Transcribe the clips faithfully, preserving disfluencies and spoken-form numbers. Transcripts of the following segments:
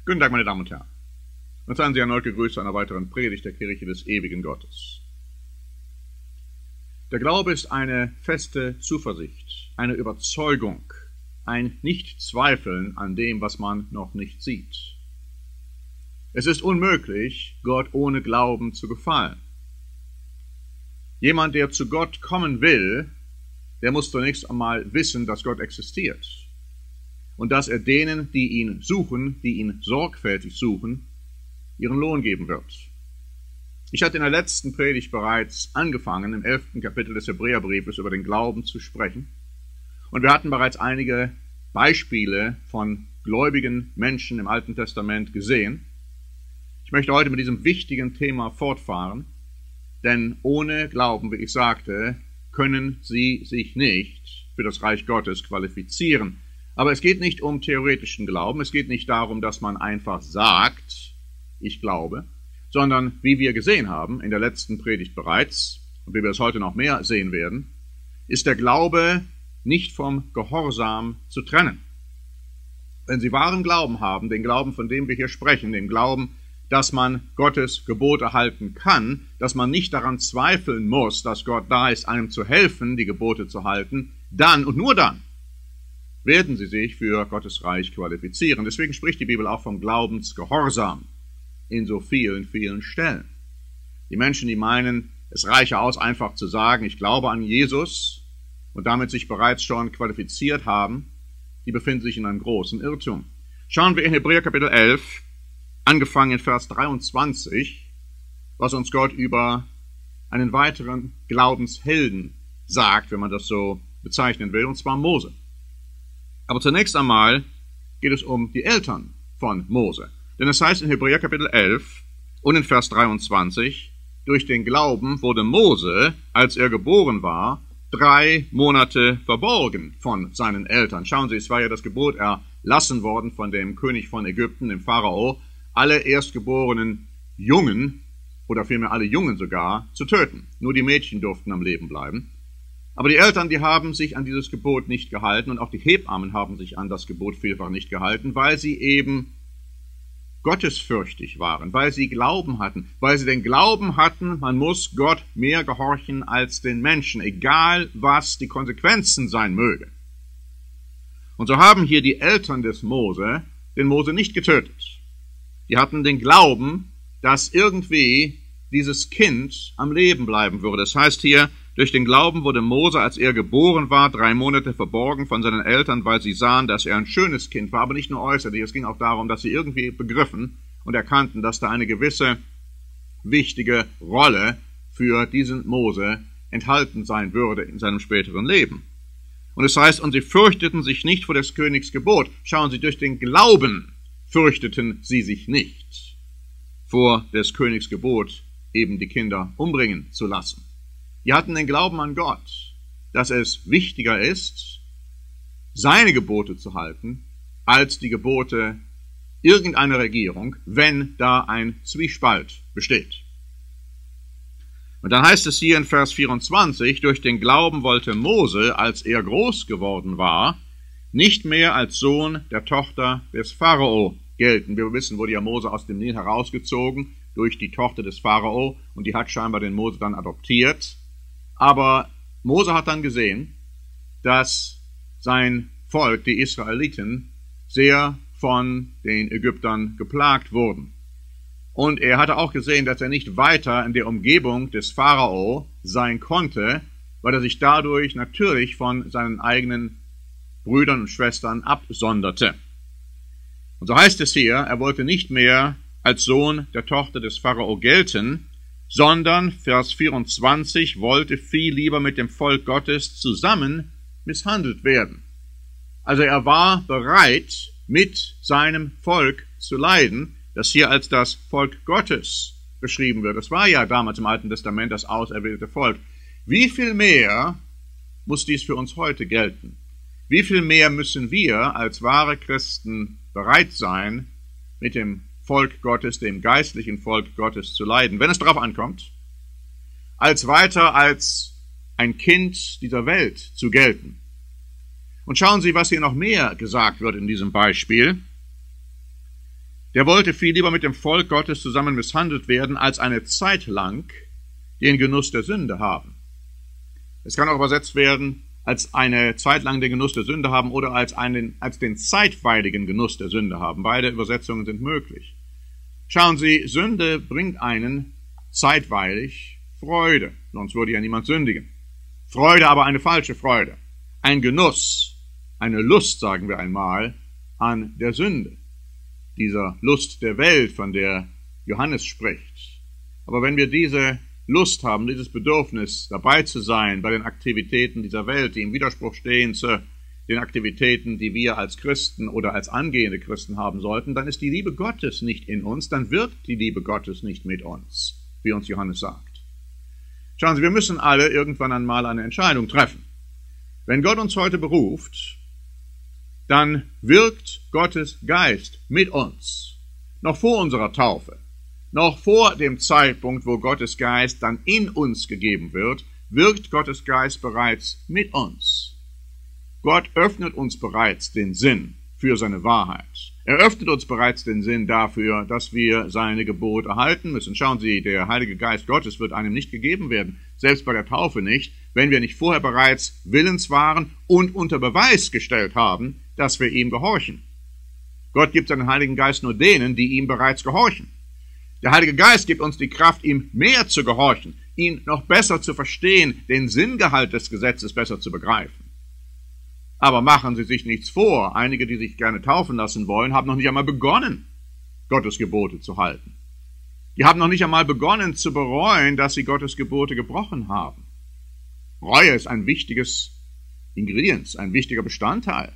Guten Tag, meine Damen und Herren. Und seien Sie erneut gegrüßt zu einer weiteren Predigt der Kirche des ewigen Gottes. Der Glaube ist eine feste Zuversicht, eine Überzeugung, ein Nichtzweifeln an dem, was man noch nicht sieht. Es ist unmöglich, Gott ohne Glauben zu gefallen. Jemand, der zu Gott kommen will, der muss zunächst einmal wissen, dass Gott existiert und dass er denen, die ihn suchen, die ihn sorgfältig suchen, ihren Lohn geben wird. Ich hatte in der letzten Predigt bereits angefangen, im elften Kapitel des Hebräerbriefes über den Glauben zu sprechen. Und wir hatten bereits einige Beispiele von gläubigen Menschen im Alten Testament gesehen. Ich möchte heute mit diesem wichtigen Thema fortfahren, denn ohne Glauben, wie ich sagte, können sie sich nicht für das Reich Gottes qualifizieren. Aber es geht nicht um theoretischen Glauben, es geht nicht darum, dass man einfach sagt, ich glaube, sondern wie wir gesehen haben in der letzten Predigt bereits, und wie wir es heute noch mehr sehen werden, ist der Glaube nicht vom Gehorsam zu trennen. Wenn Sie wahren Glauben haben, den Glauben, von dem wir hier sprechen, den Glauben, dass man Gottes Gebote halten kann, dass man nicht daran zweifeln muss, dass Gott da ist, einem zu helfen, die Gebote zu halten, dann und nur dann werden Sie sich für Gottes Reich qualifizieren. Deswegen spricht die Bibel auch vom Glaubensgehorsam in so vielen, vielen Stellen. Die Menschen, die meinen, es reiche aus, einfach zu sagen, ich glaube an Jesus und damit sich bereits schon qualifiziert haben, die befinden sich in einem großen Irrtum. Schauen wir in Hebräer Kapitel elf, angefangen in Vers dreiundzwanzig, was uns Gott über einen weiteren Glaubenshelden sagt, wenn man das so bezeichnen will, und zwar Mose. Aber zunächst einmal geht es um die Eltern von Mose. Denn es heißt in Hebräer Kapitel elf und in Vers dreiundzwanzig, durch den Glauben wurde Mose, als er geboren war, drei Monate verborgen von seinen Eltern. Schauen Sie, es war ja das Gebot erlassen worden von dem König von Ägypten, dem Pharao, alle erstgeborenen Jungen, oder vielmehr alle Jungen sogar, zu töten. Nur die Mädchen durften am Leben bleiben. Aber die Eltern, die haben sich an dieses Gebot nicht gehalten und auch die Hebammen haben sich an das Gebot vielfach nicht gehalten, weil sie eben gottesfürchtig waren, weil sie Glauben hatten, weil sie den Glauben hatten, man muss Gott mehr gehorchen als den Menschen, egal was die Konsequenzen sein mögen. Und so haben hier die Eltern des Mose den Mose nicht getötet. Die hatten den Glauben, dass irgendwie dieses Kind am Leben bleiben würde. Das heißt hier, durch den Glauben wurde Mose, als er geboren war, drei Monate verborgen von seinen Eltern, weil sie sahen, dass er ein schönes Kind war, aber nicht nur äußerlich. Es ging auch darum, dass sie irgendwie begriffen und erkannten, dass da eine gewisse wichtige Rolle für diesen Mose enthalten sein würde in seinem späteren Leben. Und es heißt, und sie fürchteten sich nicht vor des Königs Gebot. Schauen Sie, durch den Glauben fürchteten sie sich nicht vor des Königs Gebot, eben die Kinder umbringen zu lassen. Die hatten den Glauben an Gott, dass es wichtiger ist, seine Gebote zu halten, als die Gebote irgendeiner Regierung, wenn da ein Zwiespalt besteht. Und dann heißt es hier in Vers vierundzwanzig, durch den Glauben wollte Mose, als er groß geworden war, nicht mehr als Sohn der Tochter des Pharao gelten. Wir wissen, wurde ja Mose aus dem Nil herausgezogen durch die Tochter des Pharao und die hat scheinbar den Mose dann adoptiert. Aber Mose hat dann gesehen, dass sein Volk, die Israeliten, sehr von den Ägyptern geplagt wurden. Und er hatte auch gesehen, dass er nicht weiter in der Umgebung des Pharao sein konnte, weil er sich dadurch natürlich von seinen eigenen Brüdern und Schwestern absonderte. Und so heißt es hier, er wollte nicht mehr als Sohn der Tochter des Pharao gelten, sondern, Vers vierundzwanzig, wollte viel lieber mit dem Volk Gottes zusammen misshandelt werden. Also er war bereit, mit seinem Volk zu leiden, das hier als das Volk Gottes beschrieben wird. Das war ja damals im Alten Testament das auserwählte Volk. Wie viel mehr muss dies für uns heute gelten? Wie viel mehr müssen wir als wahre Christen bereit sein, mit dem Volk Gottes, dem geistlichen Volk Gottes zu leiden, wenn es darauf ankommt, als weiter als ein Kind dieser Welt zu gelten. Und schauen Sie, was hier noch mehr gesagt wird in diesem Beispiel. der wollte viel lieber mit dem Volk Gottes zusammen misshandelt werden, als eine Zeit lang den Genuss der Sünde haben. Es kann auch übersetzt werden, als eine Zeit lang den Genuss der Sünde haben oder als, einen, als den zeitweiligen Genuss der Sünde haben. Beide Übersetzungen sind möglich. Schauen Sie, Sünde bringt einen zeitweilig Freude, sonst würde ja niemand sündigen. Freude, aber eine falsche Freude. Ein Genuss, eine Lust, sagen wir einmal, an der Sünde. Dieser Lust der Welt, von der Johannes spricht. Aber wenn wir diese Lust haben, dieses Bedürfnis, dabei zu sein bei den Aktivitäten dieser Welt, die im Widerspruch stehen zu den Aktivitäten, die wir als Christen oder als angehende Christen haben sollten, dann ist die Liebe Gottes nicht in uns, dann wirkt die Liebe Gottes nicht mit uns, wie uns Johannes sagt. Schauen Sie, wir müssen alle irgendwann einmal eine Entscheidung treffen. Wenn Gott uns heute beruft, dann wirkt Gottes Geist mit uns, noch vor unserer Taufe. Noch vor dem Zeitpunkt, wo Gottes Geist dann in uns gegeben wird, wirkt Gottes Geist bereits mit uns. Gott öffnet uns bereits den Sinn für seine Wahrheit. Er öffnet uns bereits den Sinn dafür, dass wir seine Gebote halten müssen. Schauen Sie, der Heilige Geist Gottes wird einem nicht gegeben werden, selbst bei der Taufe nicht, wenn wir nicht vorher bereits willens waren und unter Beweis gestellt haben, dass wir ihm gehorchen. Gott gibt seinen Heiligen Geist nur denen, die ihm bereits gehorchen. Der Heilige Geist gibt uns die Kraft, ihm mehr zu gehorchen, ihn noch besser zu verstehen, den Sinngehalt des Gesetzes besser zu begreifen. Aber machen Sie sich nichts vor, einige, die sich gerne taufen lassen wollen, haben noch nicht einmal begonnen, Gottes Gebote zu halten. Die haben noch nicht einmal begonnen zu bereuen, dass sie Gottes Gebote gebrochen haben. Reue ist ein wichtiges Ingredienz, ein wichtiger Bestandteil,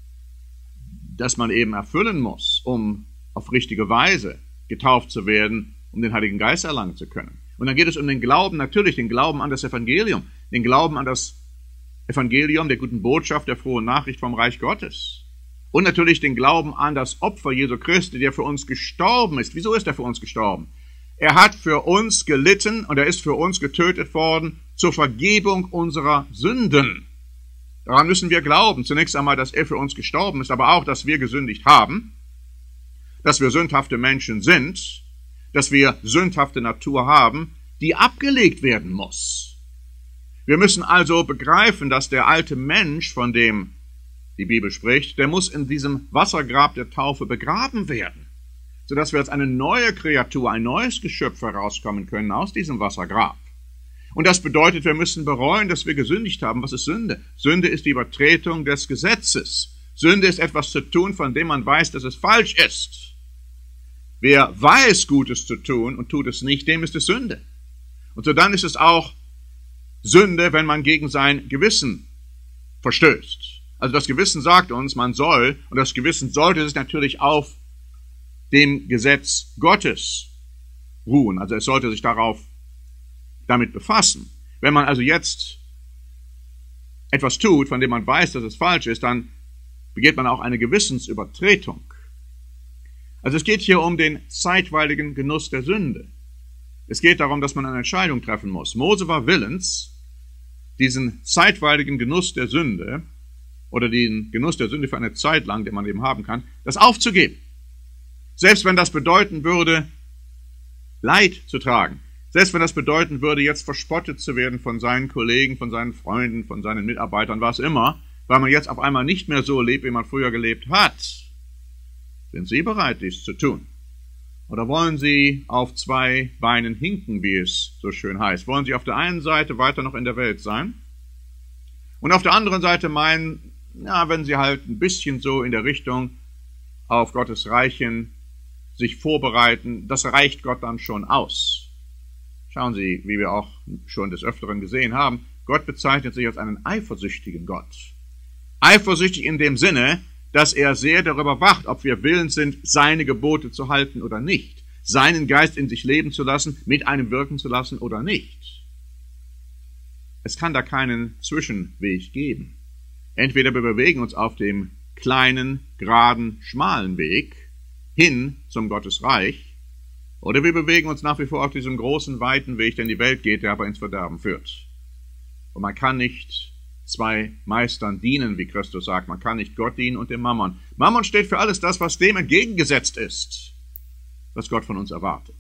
das man eben erfüllen muss, um auf richtige Weise getauft zu werden, um den Heiligen Geist erlangen zu können. Und dann geht es um den Glauben, natürlich den Glauben an das Evangelium, den Glauben an das Evangelium der guten Botschaft, der frohen Nachricht vom Reich Gottes. Und natürlich den Glauben an das Opfer Jesu Christi, der für uns gestorben ist. Wieso ist er für uns gestorben? Er hat für uns gelitten und er ist für uns getötet worden zur Vergebung unserer Sünden. Daran müssen wir glauben. Zunächst einmal, dass er für uns gestorben ist, aber auch, dass wir gesündigt haben, dass wir sündhafte Menschen sind, dass wir sündhafte Natur haben, die abgelegt werden muss. Wir müssen also begreifen, dass der alte Mensch, von dem die Bibel spricht, der muss in diesem Wassergrab der Taufe begraben werden, sodass wir als eine neue Kreatur, ein neues Geschöpf herauskommen können aus diesem Wassergrab. Und das bedeutet, wir müssen bereuen, dass wir gesündigt haben. Was ist Sünde? Sünde ist die Übertretung des Gesetzes. Sünde ist etwas zu tun, von dem man weiß, dass es falsch ist. Wer weiß, Gutes zu tun und tut es nicht, dem ist es Sünde. Und so dann ist es auch Sünde, wenn man gegen sein Gewissen verstößt. Also das Gewissen sagt uns, man soll, und das Gewissen sollte sich natürlich auf dem Gesetz Gottes ruhen. Also es sollte sich darauf damit befassen. Wenn man also jetzt etwas tut, von dem man weiß, dass es falsch ist, dann begeht man auch eine Gewissensübertretung. Also es geht hier um den zeitweiligen Genuss der Sünde. Es geht darum, dass man eine Entscheidung treffen muss. Mose war willens, diesen zeitweiligen Genuss der Sünde oder den Genuss der Sünde für eine Zeit lang, den man eben haben kann, das aufzugeben. Selbst wenn das bedeuten würde, Leid zu tragen. Selbst wenn das bedeuten würde, jetzt verspottet zu werden von seinen Kollegen, von seinen Freunden, von seinen Mitarbeitern, was immer, weil man jetzt auf einmal nicht mehr so lebt, wie man früher gelebt hat. Sind Sie bereit, dies zu tun? Oder wollen Sie auf zwei Beinen hinken, wie es so schön heißt? Wollen Sie auf der einen Seite weiter noch in der Welt sein und auf der anderen Seite meinen, ja, wenn Sie halt ein bisschen so in der Richtung auf Gottes Reichen sich vorbereiten, das reicht Gott dann schon aus. Schauen Sie, wie wir auch schon des Öfteren gesehen haben, Gott bezeichnet sich als einen eifersüchtigen Gott. Eifersüchtig in dem Sinne, dass er sehr darüber wacht, ob wir willens sind, seine Gebote zu halten oder nicht, seinen Geist in sich leben zu lassen, mit einem wirken zu lassen oder nicht. Es kann da keinen Zwischenweg geben. Entweder wir bewegen uns auf dem kleinen, geraden, schmalen Weg hin zum Gottesreich, oder wir bewegen uns nach wie vor auf diesem großen, weiten Weg, der in die Welt geht, der aber ins Verderben führt. Und man kann nicht zwei Meistern dienen, wie Christus sagt. Man kann nicht Gott dienen und dem Mammon. Mammon steht für alles das, was dem entgegengesetzt ist. was Gott von uns erwartet.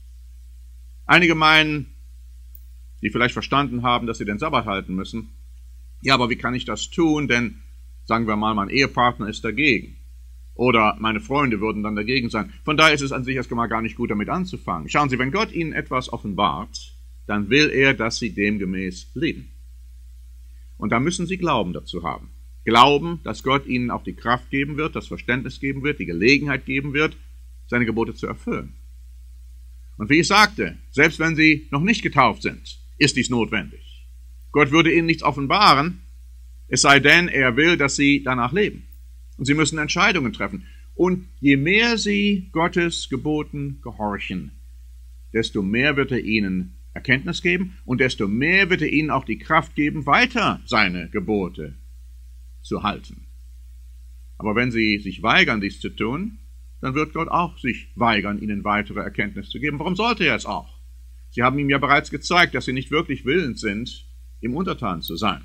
Einige meinen, die vielleicht verstanden haben, dass sie den Sabbat halten müssen, ja, aber wie kann ich das tun, denn, sagen wir mal, mein Ehepartner ist dagegen. Oder meine Freunde würden dann dagegen sein. Von daher ist es an sich erst mal gar nicht gut, damit anzufangen. Schauen Sie, wenn Gott Ihnen etwas offenbart, dann will er, dass Sie demgemäß leben. Und da müssen Sie Glauben dazu haben. Glauben, dass Gott Ihnen auch die Kraft geben wird, das Verständnis geben wird, die Gelegenheit geben wird, seine Gebote zu erfüllen. Und wie ich sagte, selbst wenn Sie noch nicht getauft sind, ist dies notwendig. Gott würde Ihnen nichts offenbaren, es sei denn, er will, dass Sie danach leben. Und Sie müssen Entscheidungen treffen. Und je mehr Sie Gottes Geboten gehorchen, desto mehr wird er Ihnen Erkenntnis geben und desto mehr wird er Ihnen auch die Kraft geben, weiter seine Gebote zu halten. Aber wenn Sie sich weigern, dies zu tun, dann wird Gott auch sich weigern, Ihnen weitere Erkenntnis zu geben. Warum sollte er es auch? Sie haben ihm ja bereits gezeigt, dass Sie nicht wirklich willens sind, ihm untertan zu sein.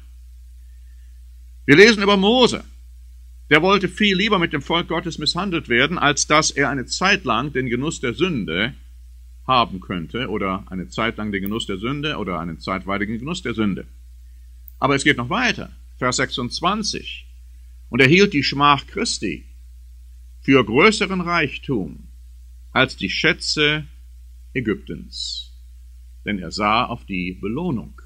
Wir lesen über Mose. Der wollte viel lieber mit dem Volk Gottes misshandelt werden, als dass er eine Zeit lang den Genuss der Sünde haben könnte, oder eine Zeit lang den Genuss der Sünde, oder einen zeitweiligen Genuss der Sünde. Aber es geht noch weiter. Vers sechsundzwanzig. Und er hielt die Schmach Christi für größeren Reichtum als die Schätze Ägyptens, denn er sah auf die Belohnung.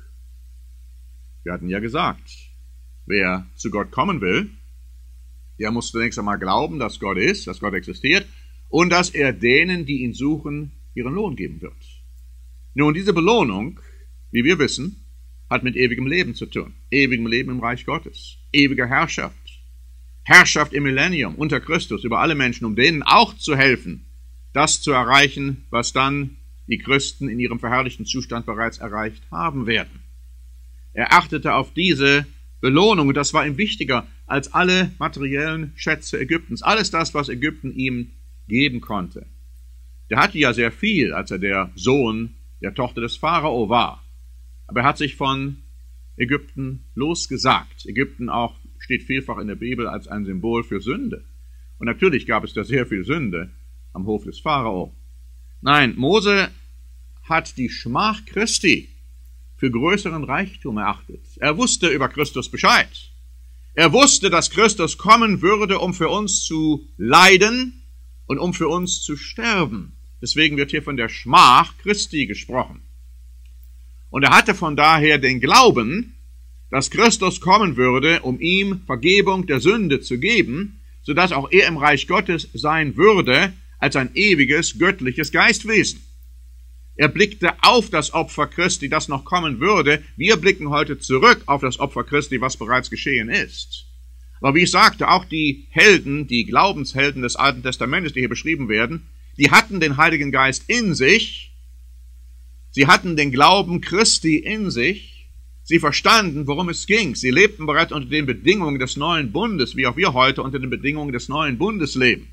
Wir hatten ja gesagt, wer zu Gott kommen will, der muss zunächst einmal glauben, dass Gott ist, dass Gott existiert und dass er denen, die ihn suchen, ihren Lohn geben wird. Nun, diese Belohnung, wie wir wissen, hat mit ewigem Leben zu tun. Ewigem Leben im Reich Gottes. Ewiger Herrschaft. Herrschaft im Millennium unter Christus über alle Menschen, um denen auch zu helfen, das zu erreichen, was dann die Christen in ihrem verherrlichten Zustand bereits erreicht haben werden. Er achtete auf diese Belohnung und das war ihm wichtiger als alle materiellen Schätze Ägyptens. Alles das, was Ägypten ihm geben konnte. Der hatte ja sehr viel, als er der Sohn der Tochter des Pharao war. Aber er hat sich von Ägypten losgesagt. Ägypten auch steht vielfach in der Bibel als ein Symbol für Sünde. Und natürlich gab es da sehr viel Sünde am Hof des Pharao. Nein, Mose hat die Schmach Christi für größeren Reichtum erachtet. Er wusste über Christus Bescheid. Er wusste, dass Christus kommen würde, um für uns zu leiden und um für uns zu sterben. Deswegen wird hier von der Schmach Christi gesprochen. Und er hatte von daher den Glauben, dass Christus kommen würde, um ihm Vergebung der Sünde zu geben, sodass auch er im Reich Gottes sein würde als ein ewiges, göttliches Geistwesen. Er blickte auf das Opfer Christi, das noch kommen würde. Wir blicken heute zurück auf das Opfer Christi, was bereits geschehen ist. Aber wie ich sagte, auch die Helden, die Glaubenshelden des Alten Testamentes, die hier beschrieben werden, die hatten den Heiligen Geist in sich, sie hatten den Glauben Christi in sich, sie verstanden, worum es ging. Sie lebten bereits unter den Bedingungen des neuen Bundes, wie auch wir heute unter den Bedingungen des neuen Bundes leben.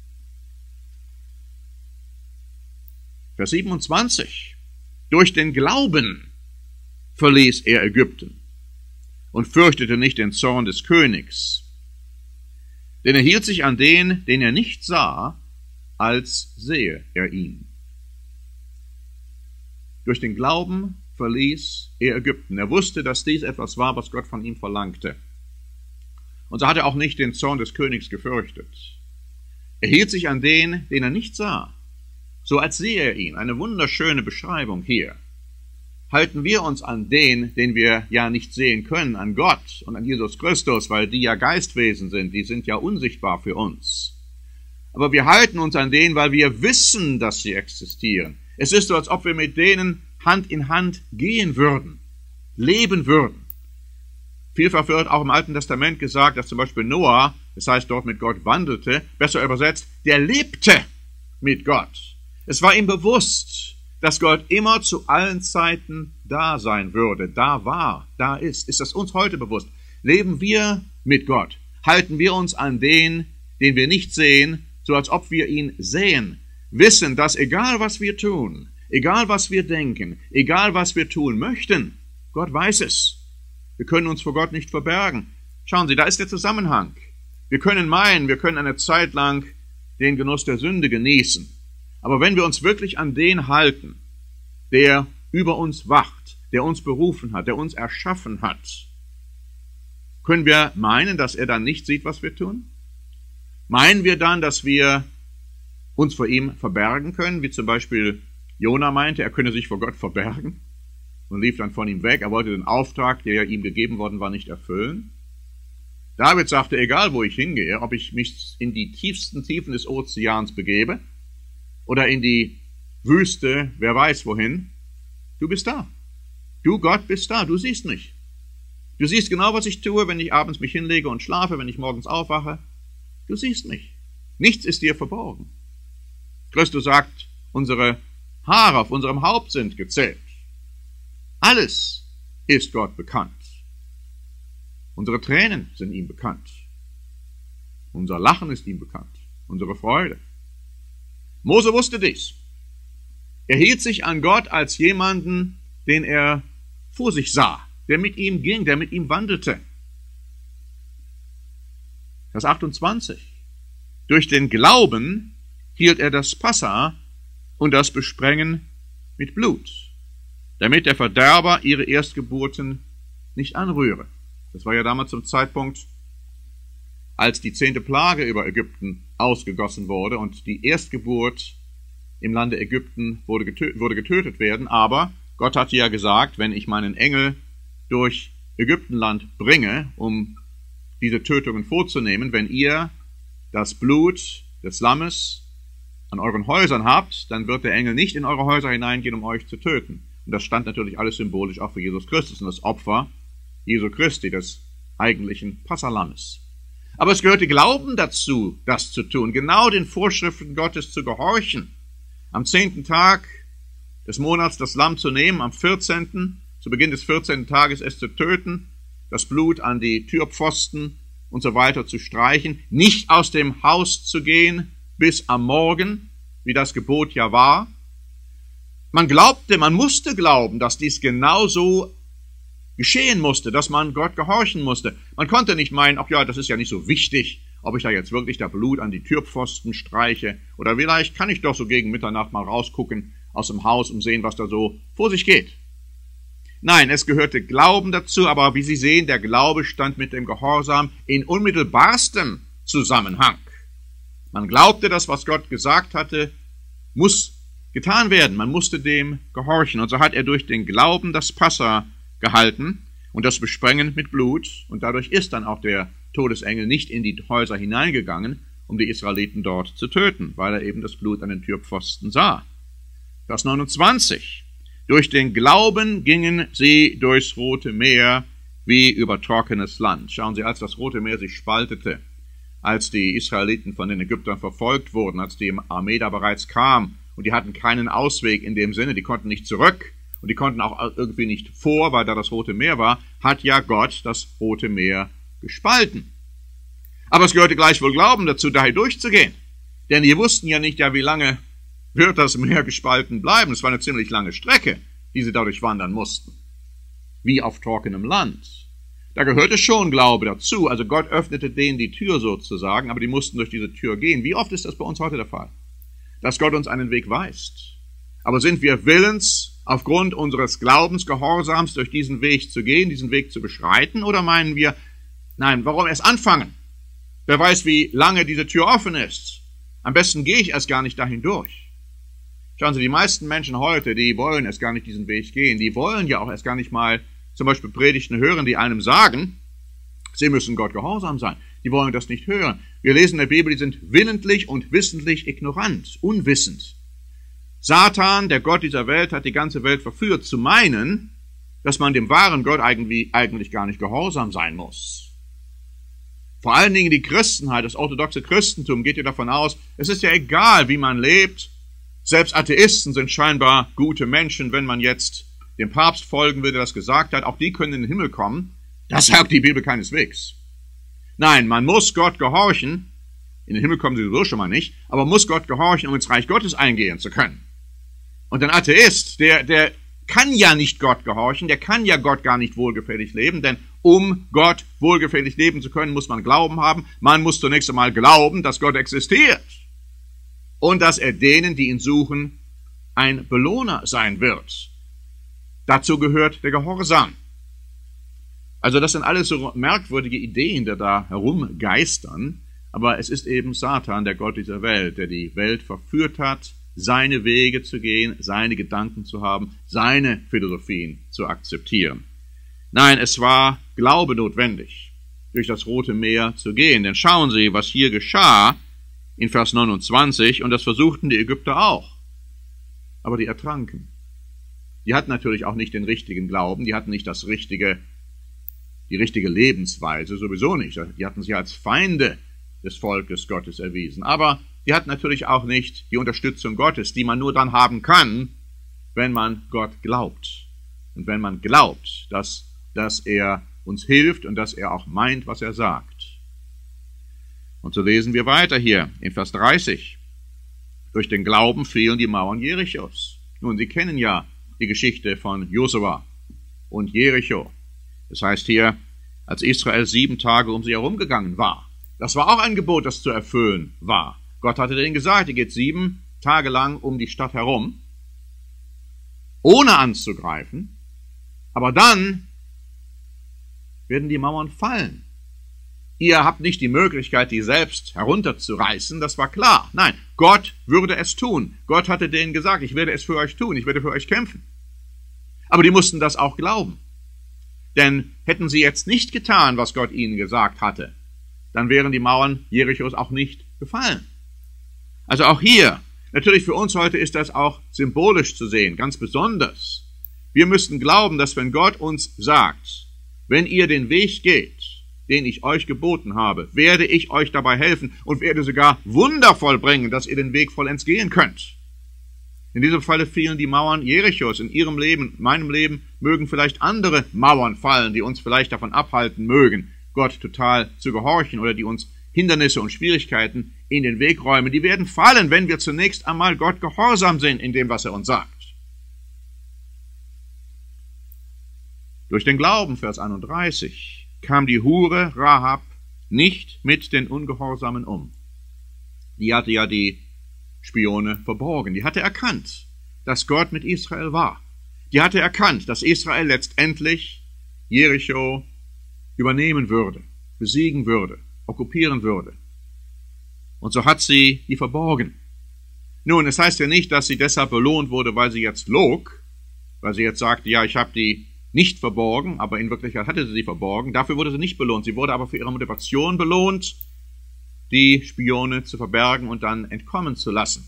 Vers siebenundzwanzig. Durch den Glauben verließ er Ägypten und fürchtete nicht den Zorn des Königs, denn er hielt sich an den, den er nicht sah, als sehe er ihn. Durch den Glauben verließ er Ägypten. Er wusste, dass dies etwas war, was Gott von ihm verlangte. Und so hat er auch nicht den Zorn des Königs gefürchtet. Er hielt sich an den, den er nicht sah, so als sehe er ihn. Eine wunderschöne Beschreibung hier. Halten wir uns an den, den wir ja nicht sehen können, an Gott und an Jesus Christus, weil die ja Geistwesen sind, die sind ja unsichtbar für uns. Aber wir halten uns an denen, weil wir wissen, dass sie existieren. Es ist so, als ob wir mit denen Hand in Hand gehen würden, leben würden. Vielfach wird auch im Alten Testament gesagt, dass zum Beispiel Noah, das heißt dort mit Gott wandelte, besser übersetzt, der lebte mit Gott. Es war ihm bewusst, dass Gott immer zu allen Zeiten da sein würde, da war, da ist. Ist das uns heute bewusst? Leben wir mit Gott? Halten wir uns an den, den wir nicht sehen, so als ob wir ihn sehen? Wissen, dass egal was wir tun, egal was wir denken, egal was wir tun möchten, Gott weiß es. Wir können uns vor Gott nicht verbergen. Schauen Sie, da ist der Zusammenhang. Wir können meinen, wir können eine Zeit lang den Genuss der Sünde genießen. Aber wenn wir uns wirklich an den halten, der über uns wacht, der uns berufen hat, der uns erschaffen hat, können wir meinen, dass er dann nicht sieht, was wir tun? Meinen wir dann, dass wir uns vor ihm verbergen können, wie zum Beispiel Jona meinte, er könne sich vor Gott verbergen und lief dann von ihm weg. Er wollte den Auftrag, der ihm gegeben worden war, nicht erfüllen. David sagte, egal wo ich hingehe, ob ich mich in die tiefsten Tiefen des Ozeans begebe oder in die Wüste, wer weiß wohin, du bist da. Du, Gott, bist da, du siehst mich. Du siehst genau, was ich tue, wenn ich abends mich hinlege und schlafe, wenn ich morgens aufwache. Du siehst mich. Nichts ist dir verborgen. Christus sagt, unsere Haare auf unserem Haupt sind gezählt. Alles ist Gott bekannt. Unsere Tränen sind ihm bekannt. Unser Lachen ist ihm bekannt. Unsere Freude. Mose wusste dies. Er hielt sich an Gott als jemanden, den er vor sich sah, der mit ihm ging, der mit ihm wandelte. Vers achtundzwanzig. Durch den Glauben hielt er das Passa und das Besprengen mit Blut, damit der Verderber ihre Erstgeburten nicht anrühre. Das war ja damals zum Zeitpunkt, als die zehnte Plage über Ägypten ausgegossen wurde und die Erstgeburt im Lande Ägypten wurde getötet, würde getötet werden. Aber Gott hatte ja gesagt, wenn ich meinen Engel durch Ägyptenland bringe, um diese Tötungen vorzunehmen, wenn ihr das Blut des Lammes an euren Häusern habt, dann wird der Engel nicht in eure Häuser hineingehen, um euch zu töten. Und das stand natürlich alles symbolisch auch für Jesus Christus und das Opfer Jesu Christi, des eigentlichen Passalammes. Aber es gehörte Glauben dazu, das zu tun, genau den Vorschriften Gottes zu gehorchen. Am zehnten Tag des Monats das Lamm zu nehmen, am vierzehnten zu Beginn des vierzehnten Tages es zu töten, das Blut an die Türpfosten und so weiter zu streichen, nicht aus dem Haus zu gehen bis am Morgen, wie das Gebot ja war. Man glaubte, man musste glauben, dass dies genauso geschehen musste, dass man Gott gehorchen musste. Man konnte nicht meinen, ach ja, das ist ja nicht so wichtig, ob ich da jetzt wirklich das Blut an die Türpfosten streiche, oder vielleicht kann ich doch so gegen Mitternacht mal rausgucken aus dem Haus und sehen, was da so vor sich geht. Nein, es gehörte Glauben dazu, aber wie Sie sehen, der Glaube stand mit dem Gehorsam in unmittelbarstem Zusammenhang. Man glaubte, das, was Gott gesagt hatte, muss getan werden. Man musste dem gehorchen. Und so hat er durch den Glauben das Passa gehalten und das Besprengen mit Blut. Und dadurch ist dann auch der Todesengel nicht in die Häuser hineingegangen, um die Israeliten dort zu töten, weil er eben das Blut an den Türpfosten sah. Vers neunundzwanzig. Durch den Glauben gingen sie durchs Rote Meer wie über trockenes Land. Schauen Sie, als das Rote Meer sich spaltete, als die Israeliten von den Ägyptern verfolgt wurden, als die Armee da bereits kam und die hatten keinen Ausweg in dem Sinne, die konnten nicht zurück und die konnten auch irgendwie nicht vor, weil da das Rote Meer war, hat ja Gott das Rote Meer gespalten. Aber es gehörte gleichwohl Glauben dazu, da durchzugehen. Denn die wussten ja nicht, ja, wie lange wird das Meer gespalten bleiben. Es war eine ziemlich lange Strecke, die sie dadurch wandern mussten. Wie auf trockenem Land. Da gehörte schon Glaube dazu. Also Gott öffnete denen die Tür sozusagen, aber die mussten durch diese Tür gehen. Wie oft ist das bei uns heute der Fall? Dass Gott uns einen Weg weist. Aber sind wir willens, aufgrund unseres Glaubens, Gehorsams durch diesen Weg zu gehen, diesen Weg zu beschreiten? Oder meinen wir, nein, warum erst anfangen? Wer weiß, wie lange diese Tür offen ist. Am besten gehe ich erst gar nicht dahin durch. Schauen Sie, die meisten Menschen heute, die wollen erst gar nicht diesen Weg gehen. Die wollen ja auch erst gar nicht mal zum Beispiel Predigten hören, die einem sagen, sie müssen Gott gehorsam sein. Die wollen das nicht hören. Wir lesen in der Bibel, die sind willentlich und wissentlich ignorant, unwissend. Satan, der Gott dieser Welt, hat die ganze Welt verführt, zu meinen, dass man dem wahren Gott eigentlich, eigentlich gar nicht gehorsam sein muss. Vor allen Dingen die Christenheit, das orthodoxe Christentum geht ja davon aus, es ist ja egal, wie man lebt. Selbst Atheisten sind scheinbar gute Menschen, wenn man jetzt dem Papst folgen würde, der das gesagt hat. Auch die können in den Himmel kommen. Das sagt die Bibel keineswegs. Nein, man muss Gott gehorchen. In den Himmel kommen sie sowieso schon mal nicht. Aber muss Gott gehorchen, um ins Reich Gottes eingehen zu können. Und ein Atheist, der, der kann ja nicht Gott gehorchen. Der kann ja Gott gar nicht wohlgefällig leben. Denn um Gott wohlgefällig leben zu können, muss man Glauben haben. Man muss zunächst einmal glauben, dass Gott existiert. und dass er denen, die ihn suchen, ein Belohner sein wird. Dazu gehört der Gehorsam. Also das sind alles so merkwürdige Ideen, die da herumgeistern, aber es ist eben Satan, der Gott dieser Welt, der die Welt verführt hat, seine Wege zu gehen, seine Gedanken zu haben, seine Philosophien zu akzeptieren. Nein, es war Glaube notwendig, durch das Rote Meer zu gehen. Denn schauen Sie, was hier geschah in Vers neunundzwanzig, und das versuchten die Ägypter auch. Aber die ertranken. Die hatten natürlich auch nicht den richtigen Glauben, die hatten nicht das richtige, die richtige Lebensweise, sowieso nicht. Die hatten sich als Feinde des Volkes Gottes erwiesen. Aber die hatten natürlich auch nicht die Unterstützung Gottes, die man nur dann haben kann, wenn man Gott glaubt. Und wenn man glaubt, dass, dass er uns hilft und dass er auch meint, was er sagt. Und so lesen wir weiter hier in Vers dreißig. Durch den Glauben fielen die Mauern Jerichos. Nun, Sie kennen ja die Geschichte von Josua und Jericho. Das heißt hier, als Israel sieben Tage um sie herumgegangen war. Das war auch ein Gebot, das zu erfüllen war. Gott hatte denen gesagt, ihr geht sieben Tage lang um die Stadt herum, ohne anzugreifen, aber dann werden die Mauern fallen. Ihr habt nicht die Möglichkeit, die selbst herunterzureißen, das war klar. Nein, Gott würde es tun. Gott hatte denen gesagt, ich werde es für euch tun, ich werde für euch kämpfen. Aber die mussten das auch glauben. Denn hätten sie jetzt nicht getan, was Gott ihnen gesagt hatte, dann wären die Mauern Jerichos auch nicht gefallen. Also auch hier, natürlich für uns heute ist das auch symbolisch zu sehen, ganz besonders. Wir müssten glauben, dass wenn Gott uns sagt, wenn ihr den Weg geht, den ich euch geboten habe, werde ich euch dabei helfen und werde sogar Wunder vollbringen, dass ihr den Weg vollends gehen könnt. In diesem Falle fielen die Mauern Jerichos. In ihrem Leben, in meinem Leben, mögen vielleicht andere Mauern fallen, die uns vielleicht davon abhalten mögen, Gott total zu gehorchen oder die uns Hindernisse und Schwierigkeiten in den Weg räumen. Die werden fallen, wenn wir zunächst einmal Gott gehorsam sind in dem, was er uns sagt. Durch den Glauben, Vers einunddreißig, kam die Hure Rahab nicht mit den Ungehorsamen um. Die hatte ja die Spione verborgen. Die hatte erkannt, dass Gott mit Israel war. Die hatte erkannt, dass Israel letztendlich Jericho übernehmen würde, besiegen würde, okkupieren würde. Und so hat sie die verborgen. Nun, es heißt ja nicht, dass sie deshalb belohnt wurde, weil sie jetzt log, weil sie jetzt sagte, ja, ich habe die nicht verborgen, aber in Wirklichkeit hatte sie sie verborgen. Dafür wurde sie nicht belohnt. Sie wurde aber für ihre Motivation belohnt, die Spione zu verbergen und dann entkommen zu lassen.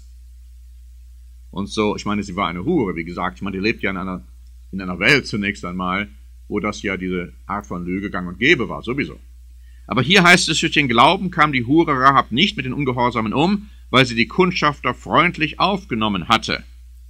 Und so, ich meine, sie war eine Hure, wie gesagt. Ich meine, die lebt ja in einer, in einer Welt zunächst einmal, wo das ja diese Art von Lüge gang und gäbe war, sowieso. Aber hier heißt es, durch den Glauben kam die Hure Rahab nicht mit den Ungehorsamen um, weil sie die Kundschafter freundlich aufgenommen hatte.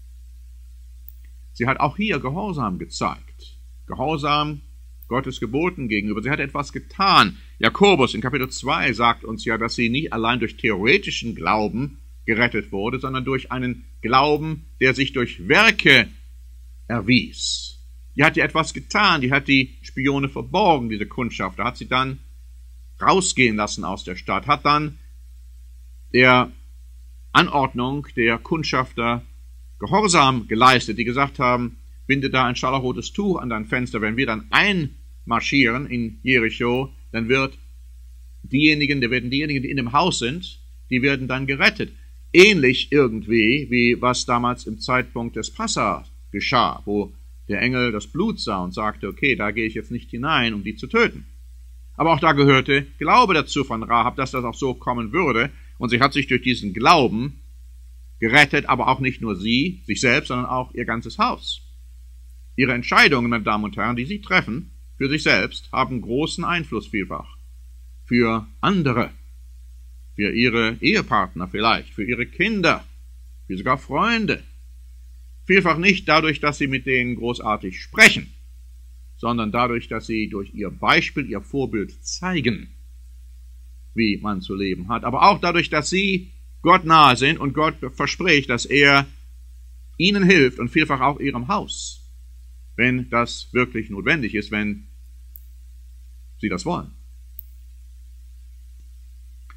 Sie hat auch hier Gehorsam gezeigt. Gehorsam Gottes Geboten gegenüber. Sie hat etwas getan. Jakobus in Kapitel zwei sagt uns ja, dass sie nicht allein durch theoretischen Glauben gerettet wurde, sondern durch einen Glauben, der sich durch Werke erwies. Die hat ja etwas getan, die hat die Spione verborgen, diese Kundschafter, hat sie dann rausgehen lassen aus der Stadt, hat dann der Anordnung der Kundschafter Gehorsam geleistet, die gesagt haben, binde da ein scharlachrotes Tuch an dein Fenster. Wenn wir dann einmarschieren in Jericho, dann wird diejenigen, da werden diejenigen, die in dem Haus sind, die werden dann gerettet. Ähnlich irgendwie, wie was damals im Zeitpunkt des Passa geschah, wo der Engel das Blut sah und sagte, okay, da gehe ich jetzt nicht hinein, um die zu töten. Aber auch da gehörte Glaube dazu von Rahab, dass das auch so kommen würde. Und sie hat sich durch diesen Glauben gerettet, aber auch nicht nur sie, sich selbst, sondern auch ihr ganzes Haus. Ihre Entscheidungen, meine Damen und Herren, die sie treffen, für sich selbst, haben großen Einfluss vielfach. Für andere, für ihre Ehepartner vielleicht, für ihre Kinder, für sogar Freunde. Vielfach nicht dadurch, dass sie mit denen großartig sprechen, sondern dadurch, dass sie durch ihr Beispiel, ihr Vorbild zeigen, wie man zu leben hat. Aber auch dadurch, dass sie Gott nahe sind und Gott verspricht, dass er ihnen hilft und vielfach auch ihrem Haus, wenn das wirklich notwendig ist, wenn sie das wollen.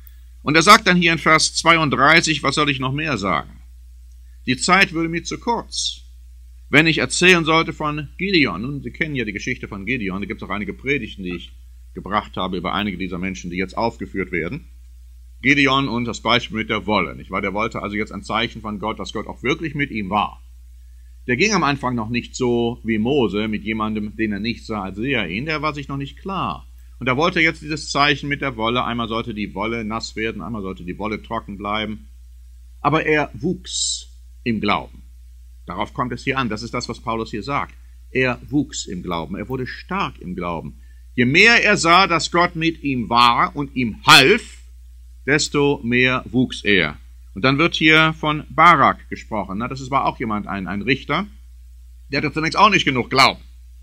Und er sagt dann hier in Vers zweiunddreißig, was soll ich noch mehr sagen? Die Zeit würde mir zu kurz, wenn ich erzählen sollte von Gideon. Nun, Sie kennen ja die Geschichte von Gideon, da gibt es auch einige Predigten, die ich gebracht habe über einige dieser Menschen, die jetzt aufgeführt werden. Gideon und das Beispiel mit der Wolle, nicht wahr? Der wollte also jetzt ein Zeichen von Gott, dass Gott auch wirklich mit ihm war. Der ging am Anfang noch nicht so wie Mose mit jemandem, den er nicht sah, als sehe er ihn, der war sich noch nicht klar. Und er wollte jetzt dieses Zeichen mit der Wolle, einmal sollte die Wolle nass werden, einmal sollte die Wolle trocken bleiben. Aber er wuchs im Glauben. Darauf kommt es hier an, das ist das, was Paulus hier sagt. Er wuchs im Glauben, er wurde stark im Glauben. Je mehr er sah, dass Gott mit ihm war und ihm half, desto mehr wuchs er. Und dann wird hier von Barak gesprochen. Das war auch jemand, ein, ein Richter. Der hatte zunächst auch nicht genug Glauben.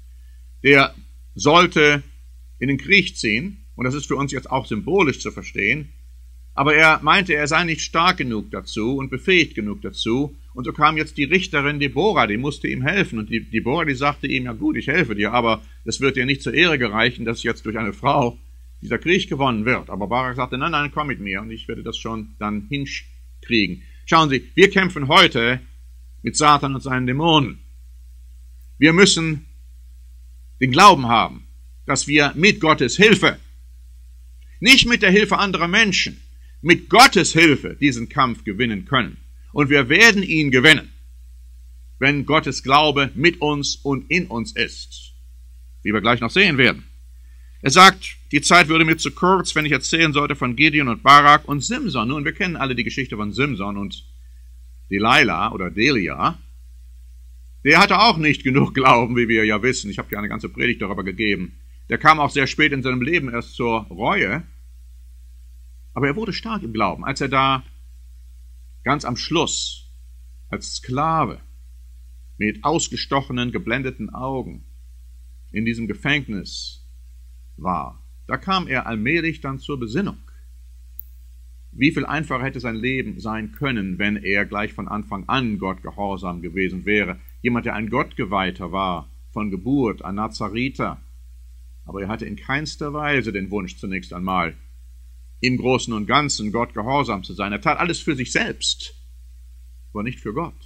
Der sollte in den Krieg ziehen, und das ist für uns jetzt auch symbolisch zu verstehen, aber er meinte, er sei nicht stark genug dazu und befähigt genug dazu, und so kam jetzt die Richterin Deborah, die musste ihm helfen, und die Deborah, die sagte ihm, ja gut, ich helfe dir, aber es wird dir nicht zur Ehre gereichen, dass jetzt durch eine Frau dieser Krieg gewonnen wird. Aber Barak sagte, nein, nein, komm mit mir, und ich werde das schon dann hinkriegen. Schauen Sie, wir kämpfen heute mit Satan und seinen Dämonen. Wir müssen den Glauben haben, dass wir mit Gottes Hilfe, nicht mit der Hilfe anderer Menschen, mit Gottes Hilfe diesen Kampf gewinnen können. Und wir werden ihn gewinnen, wenn Gottes Glaube mit uns und in uns ist, wie wir gleich noch sehen werden. Er sagt, die Zeit würde mir zu kurz, wenn ich erzählen sollte von Gideon und Barak und Simson. Nun, wir kennen alle die Geschichte von Simson und Delilah oder Delia. Der hatte auch nicht genug Glauben, wie wir ja wissen. Ich habe ja eine ganze Predigt darüber gegeben. Der kam auch sehr spät in seinem Leben erst zur Reue. Aber er wurde stark im Glauben, als er da ganz am Schluss als Sklave mit ausgestochenen, geblendeten Augen in diesem Gefängnis war. Da kam er allmählich dann zur Besinnung. Wie viel einfacher hätte sein Leben sein können, wenn er gleich von Anfang an Gott gehorsam gewesen wäre. Jemand, der ein Gottgeweihter war, von Geburt, ein Nazariter. Aber er hatte in keinster Weise den Wunsch zunächst einmal, im Großen und Ganzen Gott gehorsam zu sein. Er tat alles für sich selbst, aber nicht für Gott.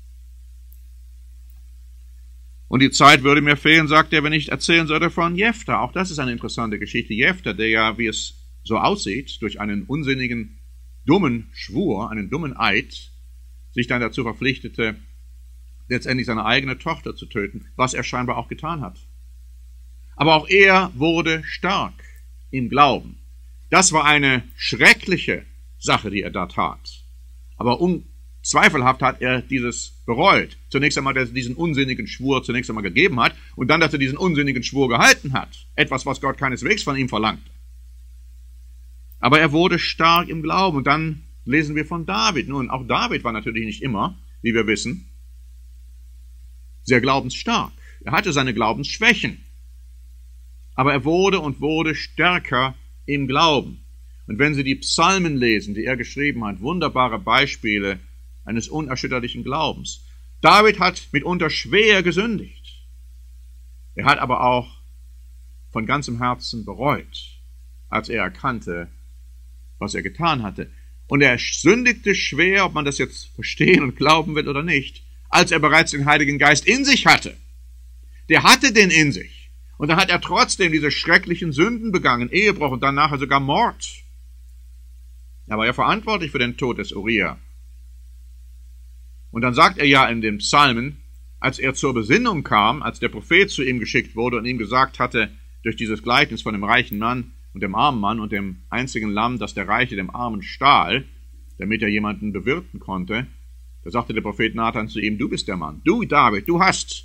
Und die Zeit würde mir fehlen, sagt er, wenn ich erzählen sollte von Jephtha. Auch das ist eine interessante Geschichte. Jephtha, der ja, wie es so aussieht, durch einen unsinnigen, dummen Schwur, einen dummen Eid, sich dann dazu verpflichtete, letztendlich seine eigene Tochter zu töten, was er scheinbar auch getan hat. Aber auch er wurde stark im Glauben. Das war eine schreckliche Sache, die er da tat. Aber unzweifelhaft hat er dieses bereut. Zunächst einmal, dass er diesen unsinnigen Schwur zunächst einmal gegeben hat und dann, dass er diesen unsinnigen Schwur gehalten hat. Etwas, was Gott keineswegs von ihm verlangte. Aber er wurde stark im Glauben. Und dann lesen wir von David. Nun, auch David war natürlich nicht immer, wie wir wissen, sehr glaubensstark. Er hatte seine Glaubensschwächen. Aber er wurde und wurde stärker im Glauben. Und wenn Sie die Psalmen lesen, die er geschrieben hat, wunderbare Beispiele eines unerschütterlichen Glaubens. David hat mitunter schwer gesündigt. Er hat aber auch von ganzem Herzen bereut, als er erkannte, was er getan hatte. Und er sündigte schwer, ob man das jetzt verstehen und glauben will oder nicht, als er bereits den Heiligen Geist in sich hatte. Der hatte den in sich. Und dann hat er trotzdem diese schrecklichen Sünden begangen, Ehebruch und dann nachher sogar Mord. Er war ja verantwortlich für den Tod des Uriah. Und dann sagt er ja in den Psalmen, als er zur Besinnung kam, als der Prophet zu ihm geschickt wurde und ihm gesagt hatte, durch dieses Gleichnis von dem reichen Mann und dem armen Mann und dem einzigen Lamm, das der Reiche dem Armen stahl, damit er jemanden bewirten konnte, da sagte der Prophet Nathan zu ihm, du bist der Mann, du David, du hast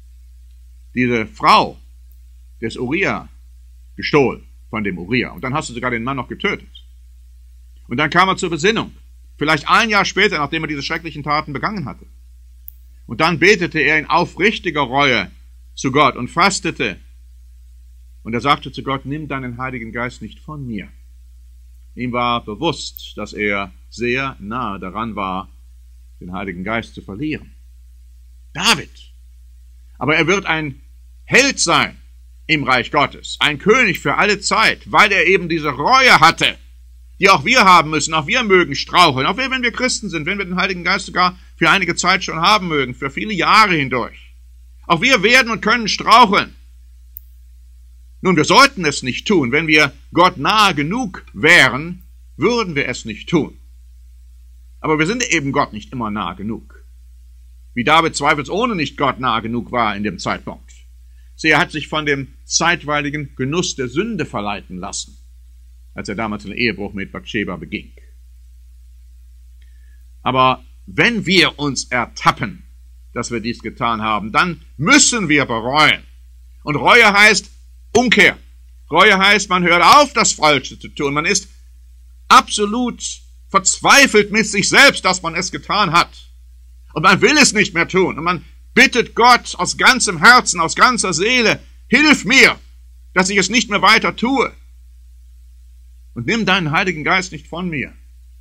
diese Frau des Uriah gestohlen, von dem Uriah. Und dann hast du sogar den Mann noch getötet. Und dann kam er zur Besinnung. Vielleicht ein Jahr später, nachdem er diese schrecklichen Taten begangen hatte. Und dann betete er in aufrichtiger Reue zu Gott und fastete. Und er sagte zu Gott, nimm deinen Heiligen Geist nicht von mir. Ihm war bewusst, dass er sehr nahe daran war, den Heiligen Geist zu verlieren. David. Aber er wird ein Held sein im Reich Gottes, ein König für alle Zeit, weil er eben diese Reue hatte, die auch wir haben müssen. Auch wir mögen straucheln. Auch wir, wenn wir Christen sind, wenn wir den Heiligen Geist sogar für einige Zeit schon haben mögen, für viele Jahre hindurch. Auch wir werden und können straucheln. Nun, wir sollten es nicht tun. Wenn wir Gott nahe genug wären, würden wir es nicht tun. Aber wir sind eben Gott nicht immer nahe genug. Wie David zweifelsohne nicht Gott nahe genug war in dem Zeitpunkt. Sie, er hat sich von dem zeitweiligen Genuss der Sünde verleiten lassen, als er damals einen Ehebruch mit Bathscheba beging. Aber wenn wir uns ertappen, dass wir dies getan haben, dann müssen wir bereuen. Und Reue heißt Umkehr. Reue heißt, man hört auf, das Falsche zu tun. Man ist absolut verzweifelt mit sich selbst, dass man es getan hat. Und man will es nicht mehr tun. Und man bittet Gott aus ganzem Herzen, aus ganzer Seele, hilf mir, dass ich es nicht mehr weiter tue. Und nimm deinen Heiligen Geist nicht von mir.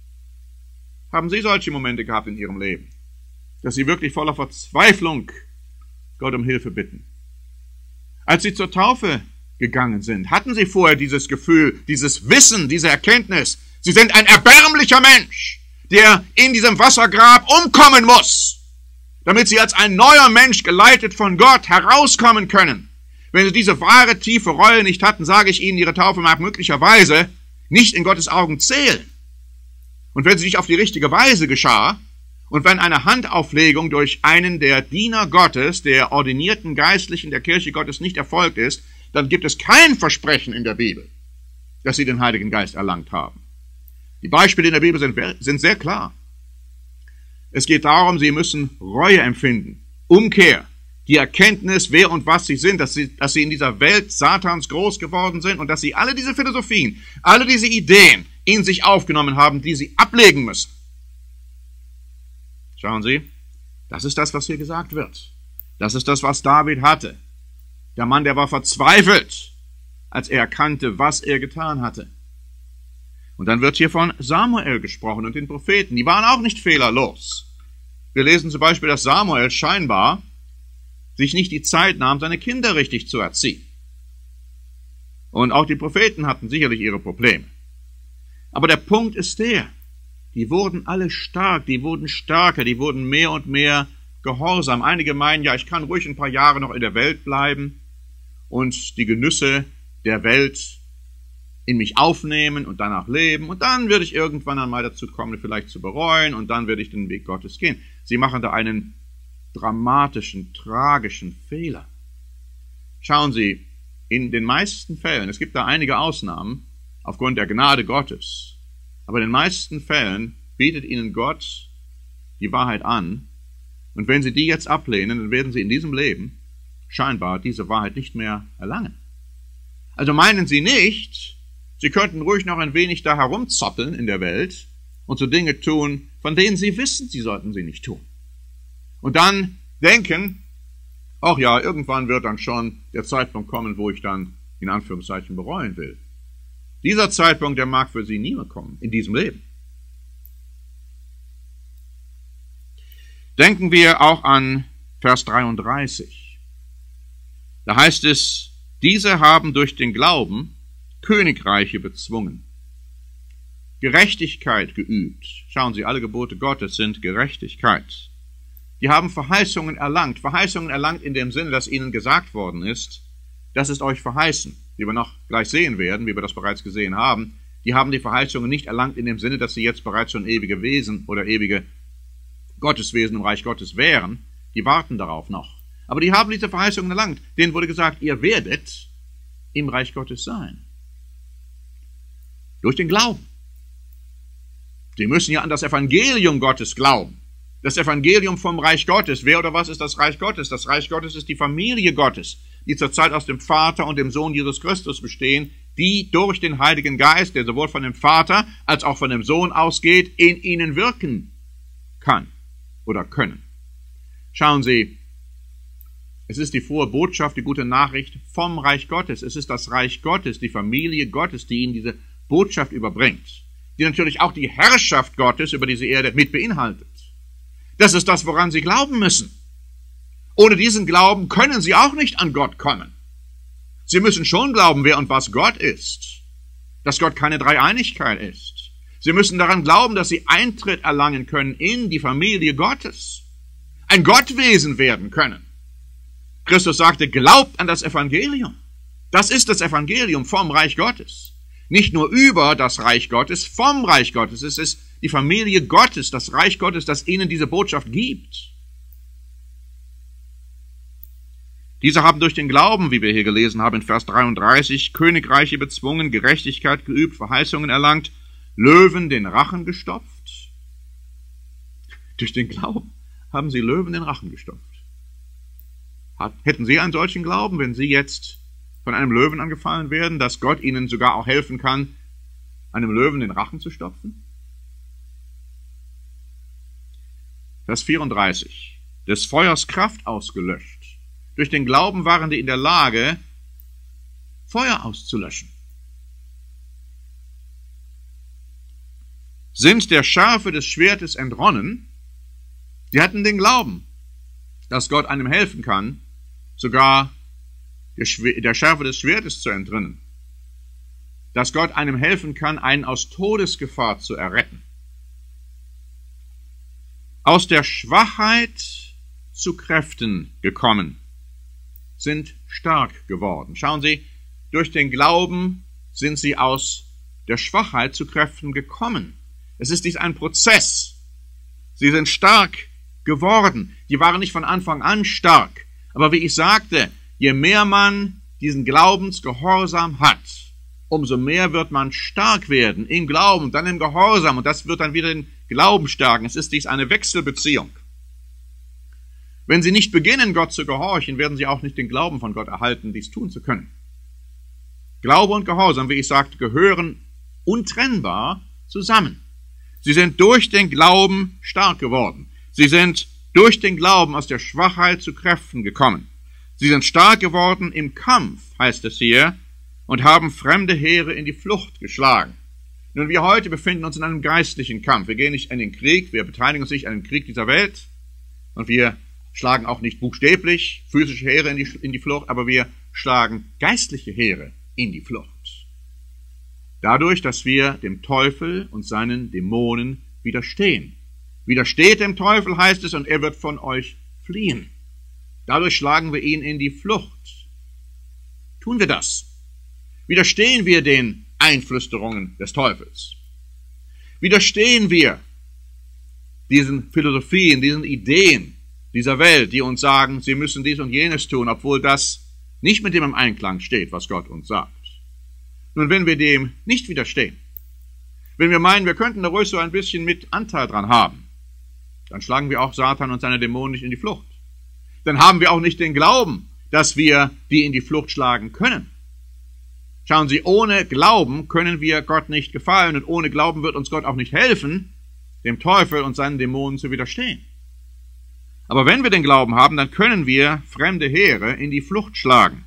Haben Sie solche Momente gehabt in Ihrem Leben, dass Sie wirklich voller Verzweiflung Gott um Hilfe bitten? Als Sie zur Taufe gegangen sind, hatten Sie vorher dieses Gefühl, dieses Wissen, diese Erkenntnis, Sie sind ein erbärmlicher Mensch, der in diesem Wassergrab umkommen muss, damit Sie als ein neuer Mensch, geleitet von Gott, herauskommen können. Wenn Sie diese wahre, tiefe Reue nicht hatten, sage ich Ihnen, Ihre Taufe mag möglicherweise nicht in Gottes Augen zählen. Und wenn sie nicht auf die richtige Weise geschah, und wenn eine Handauflegung durch einen der Diener Gottes, der ordinierten Geistlichen der Kirche Gottes nicht erfolgt ist, dann gibt es kein Versprechen in der Bibel, dass sie den Heiligen Geist erlangt haben. Die Beispiele in der Bibel sind, sind sehr klar. Es geht darum, sie müssen Reue empfinden, Umkehr, die Erkenntnis, wer und was sie sind, dass sie, dass sie in dieser Welt Satans groß geworden sind und dass sie alle diese Philosophien, alle diese Ideen in sich aufgenommen haben, die sie ablegen müssen. Schauen Sie, das ist das, was hier gesagt wird. Das ist das, was David hatte. Der Mann, der war verzweifelt, als er erkannte, was er getan hatte. Und dann wird hier von Samuel gesprochen und den Propheten. Die waren auch nicht fehlerlos. Wir lesen zum Beispiel, dass Samuel scheinbar sich nicht die Zeit nahm, seine Kinder richtig zu erziehen. Und auch die Propheten hatten sicherlich ihre Probleme. Aber der Punkt ist der, die wurden alle stark, die wurden stärker, die wurden mehr und mehr gehorsam. Einige meinen, ja, ich kann ruhig ein paar Jahre noch in der Welt bleiben und die Genüsse der Welt in mich aufnehmen und danach leben und dann werde ich irgendwann einmal dazu kommen, vielleicht zu bereuen und dann werde ich den Weg Gottes gehen. Sie machen da einen dramatischen, tragischen Fehler. Schauen Sie, in den meisten Fällen, es gibt da einige Ausnahmen, aufgrund der Gnade Gottes, aber in den meisten Fällen bietet Ihnen Gott die Wahrheit an, und wenn Sie die jetzt ablehnen, dann werden Sie in diesem Leben scheinbar diese Wahrheit nicht mehr erlangen. Also meinen Sie nicht, Sie könnten ruhig noch ein wenig da herumzoppeln in der Welt und so Dinge tun, von denen Sie wissen, Sie sollten sie nicht tun. Und dann denken, ach ja, irgendwann wird dann schon der Zeitpunkt kommen, wo ich dann in Anführungszeichen bereuen will. Dieser Zeitpunkt, der mag für Sie nie mehr kommen, in diesem Leben. Denken wir auch an Vers dreiunddreißig. Da heißt es, diese haben durch den Glauben Königreiche bezwungen, Gerechtigkeit geübt. Schauen Sie, alle Gebote Gottes sind Gerechtigkeit. Die haben Verheißungen erlangt. Verheißungen erlangt in dem Sinne, dass ihnen gesagt worden ist, das ist euch verheißen, wie wir noch gleich sehen werden, wie wir das bereits gesehen haben. Die haben die Verheißungen nicht erlangt in dem Sinne, dass sie jetzt bereits schon ewige Wesen oder ewige Gotteswesen im Reich Gottes wären. Die warten darauf noch. Aber die haben diese Verheißungen erlangt. Denen wurde gesagt, ihr werdet im Reich Gottes sein. Durch den Glauben. Sie müssen ja an das Evangelium Gottes glauben. Das Evangelium vom Reich Gottes. Wer oder was ist das Reich Gottes? Das Reich Gottes ist die Familie Gottes, die zurzeit aus dem Vater und dem Sohn Jesus Christus bestehen, die durch den Heiligen Geist, der sowohl von dem Vater als auch von dem Sohn ausgeht, in ihnen wirken kann oder können. Schauen Sie, es ist die frohe Botschaft, die gute Nachricht vom Reich Gottes. Es ist das Reich Gottes, die Familie Gottes, die Ihnen diese Botschaft überbringt, die natürlich auch die Herrschaft Gottes über diese Erde mit beinhaltet. Das ist das, woran Sie glauben müssen. Ohne diesen Glauben können Sie auch nicht an Gott kommen. Sie müssen schon glauben, wer und was Gott ist. Dass Gott keine Dreieinigkeit ist. Sie müssen daran glauben, dass sie Eintritt erlangen können in die Familie Gottes, ein Gottwesen werden können. Christus sagte, glaubt an das Evangelium. Das ist das Evangelium vom Reich Gottes. Nicht nur über das Reich Gottes, vom Reich Gottes. Es ist die Familie Gottes, das Reich Gottes, das ihnen diese Botschaft gibt. Diese haben durch den Glauben, wie wir hier gelesen haben in Vers dreiunddreißig, Königreiche bezwungen, Gerechtigkeit geübt, Verheißungen erlangt, Löwen den Rachen gestopft. Durch den Glauben haben sie Löwen den Rachen gestopft. Hätten Sie einen solchen Glauben, wenn Sie jetzt von einem Löwen angefallen werden, dass Gott Ihnen sogar auch helfen kann, einem Löwen den Rachen zu stopfen? Vers vierunddreißig. Des Feuers Kraft ausgelöscht. Durch den Glauben waren die in der Lage, Feuer auszulöschen. Sind der Schärfe des Schwertes entronnen, die hatten den Glauben, dass Gott einem helfen kann, sogar der Schärfe des Schwertes zu entrinnen. Dass Gott einem helfen kann, einen aus Todesgefahr zu erretten. Aus der Schwachheit zu Kräften gekommen, sind stark geworden. Schauen Sie, durch den Glauben sind sie aus der Schwachheit zu Kräften gekommen. Es ist dies ein Prozess. Sie sind stark geworden. Die waren nicht von Anfang an stark. Aber wie ich sagte, je mehr man diesen Glaubensgehorsam hat, umso mehr wird man stark werden im Glauben und dann im Gehorsam. Und das wird dann wieder den Glauben stärken. Es ist dies eine Wechselbeziehung. Wenn Sie nicht beginnen, Gott zu gehorchen, werden Sie auch nicht den Glauben von Gott erhalten, dies tun zu können. Glaube und Gehorsam, wie ich sagte, gehören untrennbar zusammen. Sie sind durch den Glauben stark geworden. Sie sind durch den Glauben aus der Schwachheit zu Kräften gekommen. Sie sind stark geworden im Kampf, heißt es hier, und haben fremde Heere in die Flucht geschlagen. Nun, wir heute befinden uns in einem geistlichen Kampf. Wir gehen nicht in den Krieg, wir beteiligen uns nicht an dem Krieg dieser Welt und wir schlagen auch nicht buchstäblich physische Heere in die, in die Flucht, aber wir schlagen geistliche Heere in die Flucht. Dadurch, dass wir dem Teufel und seinen Dämonen widerstehen. Widersteht dem Teufel, heißt es, und er wird von euch fliehen. Dadurch schlagen wir ihn in die Flucht. Tun wir das? Widerstehen wir den Einflüsterungen des Teufels? Widerstehen wir diesen Philosophien, diesen Ideen dieser Welt, die uns sagen, sie müssen dies und jenes tun, obwohl das nicht mit dem im Einklang steht, was Gott uns sagt? Nun, wenn wir dem nicht widerstehen, wenn wir meinen, wir könnten da ruhig so ein bisschen mit Anteil dran haben, dann schlagen wir auch Satan und seine Dämonen nicht in die Flucht. Dann haben wir auch nicht den Glauben, dass wir die in die Flucht schlagen können. Schauen Sie, ohne Glauben können wir Gott nicht gefallen und ohne Glauben wird uns Gott auch nicht helfen, dem Teufel und seinen Dämonen zu widerstehen. Aber wenn wir den Glauben haben, dann können wir fremde Heere in die Flucht schlagen.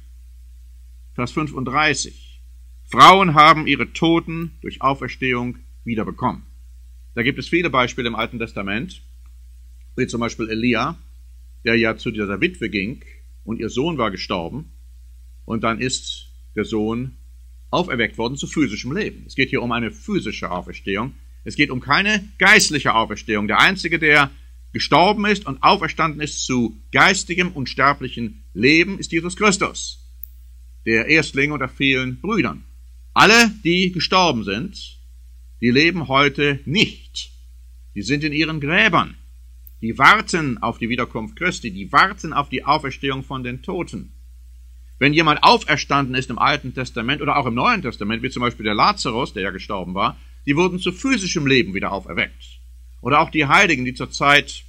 Vers fünfunddreißig. Frauen haben ihre Toten durch Auferstehung wiederbekommen. Da gibt es viele Beispiele im Alten Testament, wie zum Beispiel Elia, der ja zu dieser Witwe ging und ihr Sohn war gestorben und dann ist der Sohn auferweckt worden zu physischem Leben. Es geht hier um eine physische Auferstehung. Es geht um keine geistliche Auferstehung. Der Einzige, der gestorben ist und auferstanden ist zu geistigem und sterblichem Leben, ist Jesus Christus, der Erstling unter vielen Brüdern. Alle, die gestorben sind, die leben heute nicht. Die sind in ihren Gräbern. Die warten auf die Wiederkunft Christi. Die warten auf die Auferstehung von den Toten. Wenn jemand auferstanden ist im Alten Testament oder auch im Neuen Testament, wie zum Beispiel der Lazarus, der ja gestorben war, die wurden zu physischem Leben wieder auferweckt. Oder auch die Heiligen, die zur Zeit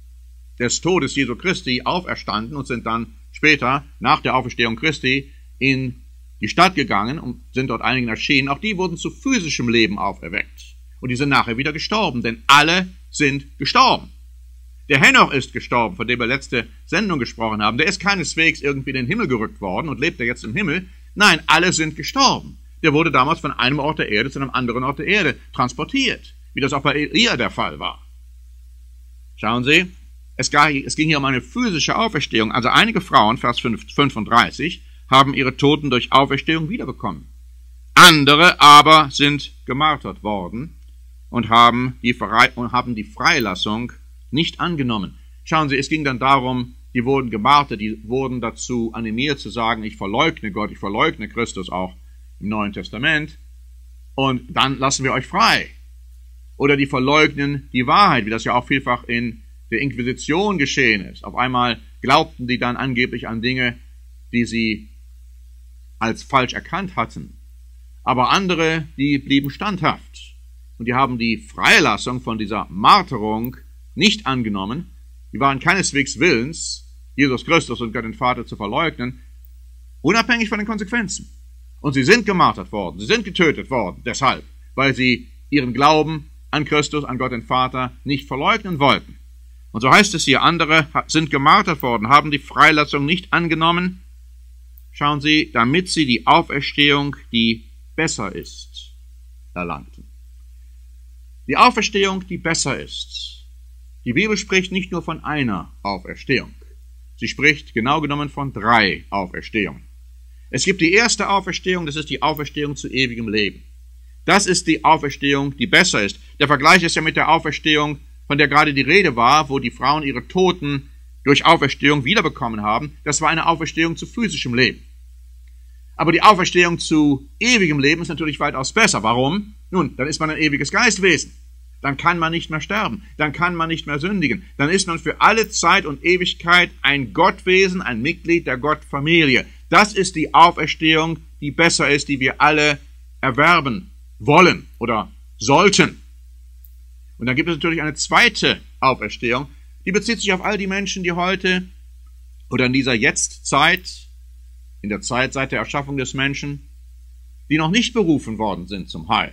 des Todes Jesu Christi auferstanden und sind dann später, nach der Auferstehung Christi, in die Stadt gegangen und sind dort einigen erschienen. Auch die wurden zu physischem Leben auferweckt. Und die sind nachher wieder gestorben, denn alle sind gestorben. Der Henoch ist gestorben, von dem wir letzte Sendung gesprochen haben. Der ist keineswegs irgendwie in den Himmel gerückt worden und lebt er jetzt im Himmel. Nein, alle sind gestorben. Der wurde damals von einem Ort der Erde zu einem anderen Ort der Erde transportiert, wie das auch bei Elia der Fall war. Schauen Sie, es ging hier um eine physische Auferstehung. Also einige Frauen, Vers fünfunddreißig, haben ihre Toten durch Auferstehung wiederbekommen. Andere aber sind gemartert worden, und haben die, Frei und haben die Freilassung nicht angenommen. Schauen Sie, es ging dann darum, die wurden gemartert, die wurden dazu animiert zu sagen, ich verleugne Gott, ich verleugne Christus auch im Neuen Testament und dann lassen wir euch frei. Oder die verleugnen die Wahrheit, wie das ja auch vielfach in der Inquisition geschehen ist. Auf einmal glaubten die dann angeblich an Dinge, die sie als falsch erkannt hatten. Aber andere, die blieben standhaft. Und die haben die Freilassung von dieser Marterung nicht angenommen. Die waren keineswegs willens, Jesus Christus und Gott den Vater zu verleugnen, unabhängig von den Konsequenzen. Und sie sind gemartert worden, sie sind getötet worden, deshalb, weil sie ihren Glauben an Christus, an Gott den Vater nicht verleugnen wollten. Und so heißt es hier, andere sind gemartert worden, haben die Freilassung nicht angenommen, schauen Sie, damit sie die Auferstehung, die besser ist, erlangten. Die Auferstehung, die besser ist. Die Bibel spricht nicht nur von einer Auferstehung. Sie spricht genau genommen von drei Auferstehungen. Es gibt die erste Auferstehung, das ist die Auferstehung zu ewigem Leben. Das ist die Auferstehung, die besser ist. Der Vergleich ist ja mit der Auferstehung, von der gerade die Rede war, wo die Frauen ihre Toten durch Auferstehung wiederbekommen haben. Das war eine Auferstehung zu physischem Leben. Aber die Auferstehung zu ewigem Leben ist natürlich weitaus besser. Warum? Nun, dann ist man ein ewiges Geistwesen. Dann kann man nicht mehr sterben. Dann kann man nicht mehr sündigen. Dann ist man für alle Zeit und Ewigkeit ein Gottwesen, ein Mitglied der Gottfamilie. Das ist die Auferstehung, die besser ist, die wir alle erwerben wollen oder sollten. Und dann gibt es natürlich eine zweite Auferstehung, die bezieht sich auf all die Menschen, die heute oder in dieser Jetztzeit, in der Zeit seit der Erschaffung des Menschen, die noch nicht berufen worden sind zum Heil,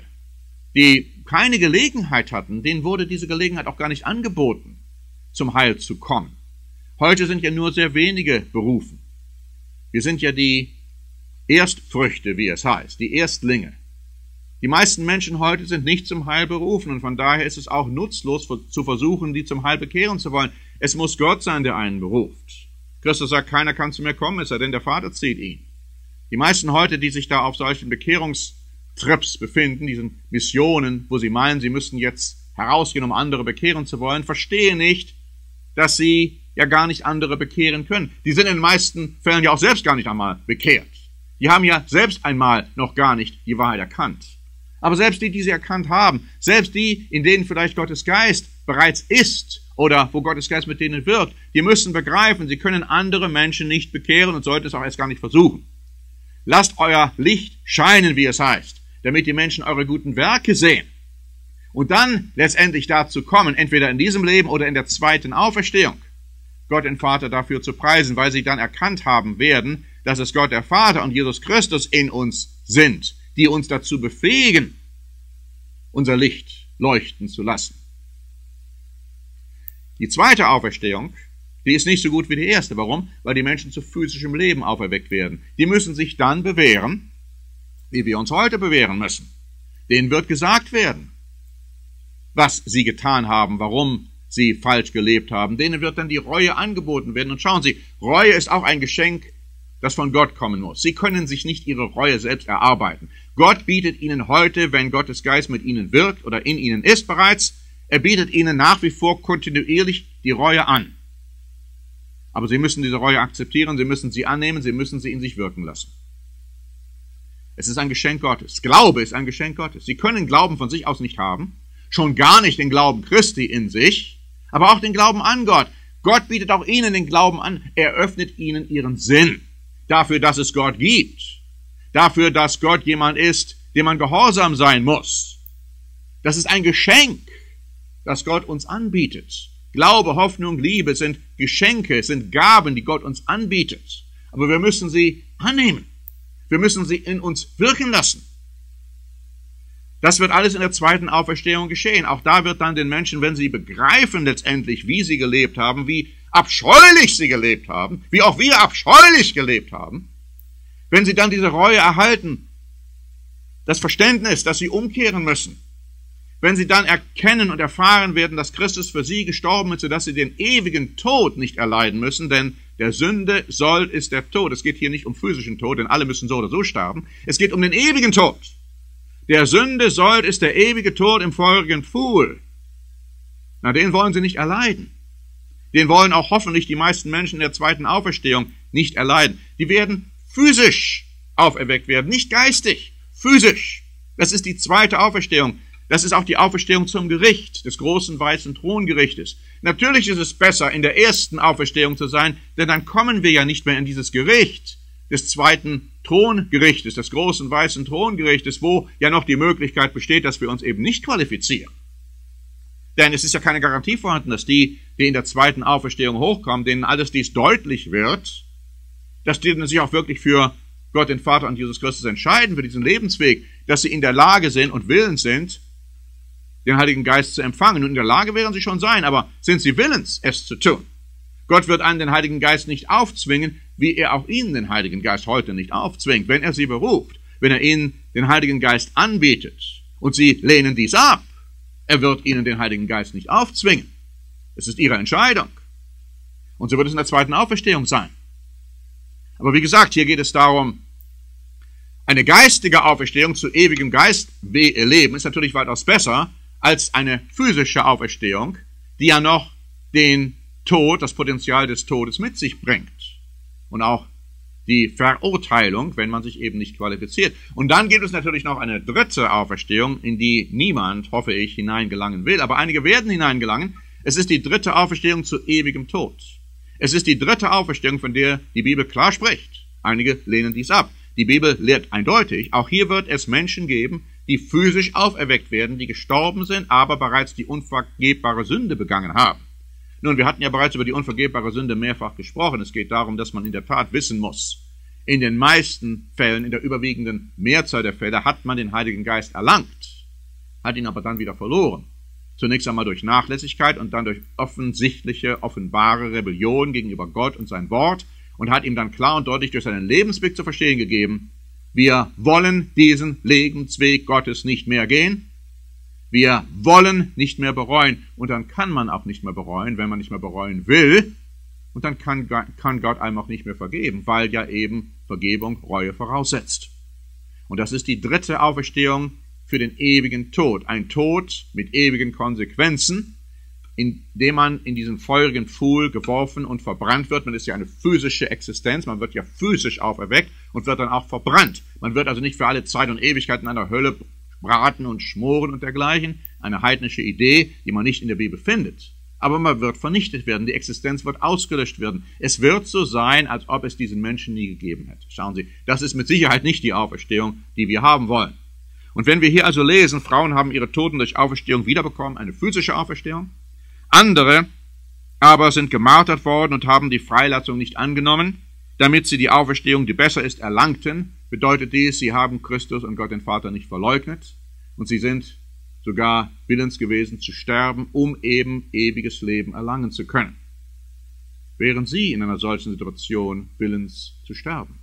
die keine Gelegenheit hatten, denen wurde diese Gelegenheit auch gar nicht angeboten, zum Heil zu kommen. Heute sind ja nur sehr wenige berufen. Wir sind ja die Erstfrüchte, wie es heißt, die Erstlinge. Die meisten Menschen heute sind nicht zum Heil berufen und von daher ist es auch nutzlos zu versuchen, die zum Heil bekehren zu wollen. Es muss Gott sein, der einen beruft. Christus sagt, keiner kann zu mir kommen, es sei denn, der Vater zieht ihn. Die meisten heute, die sich da auf solchen Bekehrungstrips befinden, diesen Missionen, wo sie meinen, sie müssten jetzt herausgehen, um andere bekehren zu wollen, verstehen nicht, dass sie ja gar nicht andere bekehren können. Die sind in den meisten Fällen ja auch selbst gar nicht einmal bekehrt. Die haben ja selbst einmal noch gar nicht die Wahrheit erkannt. Aber selbst die, die sie erkannt haben, selbst die, in denen vielleicht Gottes Geist bereits ist oder wo Gottes Geist mit denen wirkt, die müssen begreifen, sie können andere Menschen nicht bekehren und sollten es auch erst gar nicht versuchen. Lasst euer Licht scheinen, wie es heißt, damit die Menschen eure guten Werke sehen. Und dann letztendlich dazu kommen, entweder in diesem Leben oder in der zweiten Auferstehung, Gott den Vater dafür zu preisen, weil sie dann erkannt haben werden, dass es Gott der Vater und Jesus Christus in uns sind, die uns dazu befähigen, unser Licht leuchten zu lassen. Die zweite Auferstehung, die ist nicht so gut wie die erste. Warum? Weil die Menschen zu physischem Leben auferweckt werden. Die müssen sich dann bewähren, wie wir uns heute bewähren müssen. Denen wird gesagt werden, was sie getan haben, warum sie falsch gelebt haben. Denen wird dann die Reue angeboten werden. Und schauen Sie, Reue ist auch ein Geschenk, das von Gott kommen muss. Sie können sich nicht ihre Reue selbst erarbeiten. Gott bietet ihnen heute, wenn Gottes Geist mit ihnen wirkt oder in ihnen ist bereits, er bietet ihnen nach wie vor kontinuierlich die Reue an. Aber sie müssen diese Reue akzeptieren, sie müssen sie annehmen, sie müssen sie in sich wirken lassen. Es ist ein Geschenk Gottes. Glaube ist ein Geschenk Gottes. Sie können Glauben von sich aus nicht haben, schon gar nicht den Glauben Christi in sich, aber auch den Glauben an Gott. Gott bietet auch ihnen den Glauben an. Er öffnet ihnen ihren Sinn dafür, dass es Gott gibt. Dafür, dass Gott jemand ist, dem man gehorsam sein muss. Das ist ein Geschenk, das Gott uns anbietet. Glaube, Hoffnung, Liebe sind Geschenke, sind Gaben, die Gott uns anbietet. Aber wir müssen sie annehmen. Wir müssen sie in uns wirken lassen. Das wird alles in der zweiten Auferstehung geschehen. Auch da wird dann den Menschen, wenn sie begreifen letztendlich, wie sie gelebt haben, wie abscheulich sie gelebt haben, wie auch wir abscheulich gelebt haben, wenn sie dann diese Reue erhalten, das Verständnis, dass sie umkehren müssen, wenn sie dann erkennen und erfahren werden, dass Christus für sie gestorben ist, sodass sie den ewigen Tod nicht erleiden müssen, denn der Sünde Sold ist der Tod. Es geht hier nicht um physischen Tod, denn alle müssen so oder so sterben. Es geht um den ewigen Tod. Der Sünde Sold ist der ewige Tod im feurigen Pfuhl. Na, den wollen sie nicht erleiden. Den wollen auch hoffentlich die meisten Menschen in der zweiten Auferstehung nicht erleiden. Die werden physisch auferweckt werden, nicht geistig, physisch. Das ist die zweite Auferstehung. Das ist auch die Auferstehung zum Gericht, des großen weißen Throngerichtes. Natürlich ist es besser, in der ersten Auferstehung zu sein, denn dann kommen wir ja nicht mehr in dieses Gericht des zweiten Throngerichtes, des großen weißen Throngerichtes, wo ja noch die Möglichkeit besteht, dass wir uns eben nicht qualifizieren. Denn es ist ja keine Garantie vorhanden, dass die, die in der zweiten Auferstehung hochkommen, denen alles dies deutlich wird, dass die sich auch wirklich für Gott den Vater und Jesus Christus entscheiden, für diesen Lebensweg, dass sie in der Lage sind und willens sind, den Heiligen Geist zu empfangen. Und in der Lage werden sie schon sein, aber sind sie willens, es zu tun? Gott wird einen den Heiligen Geist nicht aufzwingen, wie er auch ihnen den Heiligen Geist heute nicht aufzwingt. Wenn er sie beruft, wenn er ihnen den Heiligen Geist anbietet und sie lehnen dies ab, er wird ihnen den Heiligen Geist nicht aufzwingen. Es ist ihre Entscheidung. Und so wird es in der zweiten Auferstehung sein. Aber wie gesagt, hier geht es darum, eine geistige Auferstehung zu ewigem Geistleben ist natürlich weitaus besser als eine physische Auferstehung, die ja noch den Tod, das Potenzial des Todes mit sich bringt. Und auch die Verurteilung, wenn man sich eben nicht qualifiziert. Und dann gibt es natürlich noch eine dritte Auferstehung, in die niemand, hoffe ich, hineingelangen will. Aber einige werden hineingelangen. Es ist die dritte Auferstehung zu ewigem Tod. Es ist die dritte Auferstehung, von der die Bibel klar spricht. Einige lehnen dies ab. Die Bibel lehrt eindeutig, auch hier wird es Menschen geben, die physisch auferweckt werden, die gestorben sind, aber bereits die unvergebbare Sünde begangen haben. Nun, wir hatten ja bereits über die unvergebbare Sünde mehrfach gesprochen. Es geht darum, dass man in der Tat wissen muss, in den meisten Fällen, in der überwiegenden Mehrzahl der Fälle, hat man den Heiligen Geist erlangt, hat ihn aber dann wieder verloren. Zunächst einmal durch Nachlässigkeit und dann durch offensichtliche, offenbare Rebellion gegenüber Gott und sein Wort und hat ihm dann klar und deutlich durch seinen Lebensweg zu verstehen gegeben, wir wollen diesen Lebensweg Gottes nicht mehr gehen, wir wollen nicht mehr bereuen und dann kann man auch nicht mehr bereuen, wenn man nicht mehr bereuen will und dann kann, kann Gott einem auch nicht mehr vergeben, weil ja eben Vergebung Reue voraussetzt. Und das ist die dritte Auferstehung für den ewigen Tod. Ein Tod mit ewigen Konsequenzen, indem man in diesen feurigen Pfuhl geworfen und verbrannt wird. Man ist ja eine physische Existenz, man wird ja physisch auferweckt und wird dann auch verbrannt. Man wird also nicht für alle Zeit und Ewigkeit in einer Hölle braten und schmoren und dergleichen. Eine heidnische Idee, die man nicht in der Bibel findet. Aber man wird vernichtet werden, die Existenz wird ausgelöscht werden. Es wird so sein, als ob es diesen Menschen nie gegeben hätte. Schauen Sie, das ist mit Sicherheit nicht die Auferstehung, die wir haben wollen. Und wenn wir hier also lesen, Frauen haben ihre Toten durch Auferstehung wiederbekommen, eine physische Auferstehung, andere aber sind gemartert worden und haben die Freilassung nicht angenommen, damit sie die Auferstehung, die besser ist, erlangten, bedeutet dies, sie haben Christus und Gott den Vater nicht verleugnet und sie sind sogar willens gewesen zu sterben, um eben ewiges Leben erlangen zu können. Wären sie in einer solchen Situation willens zu sterben?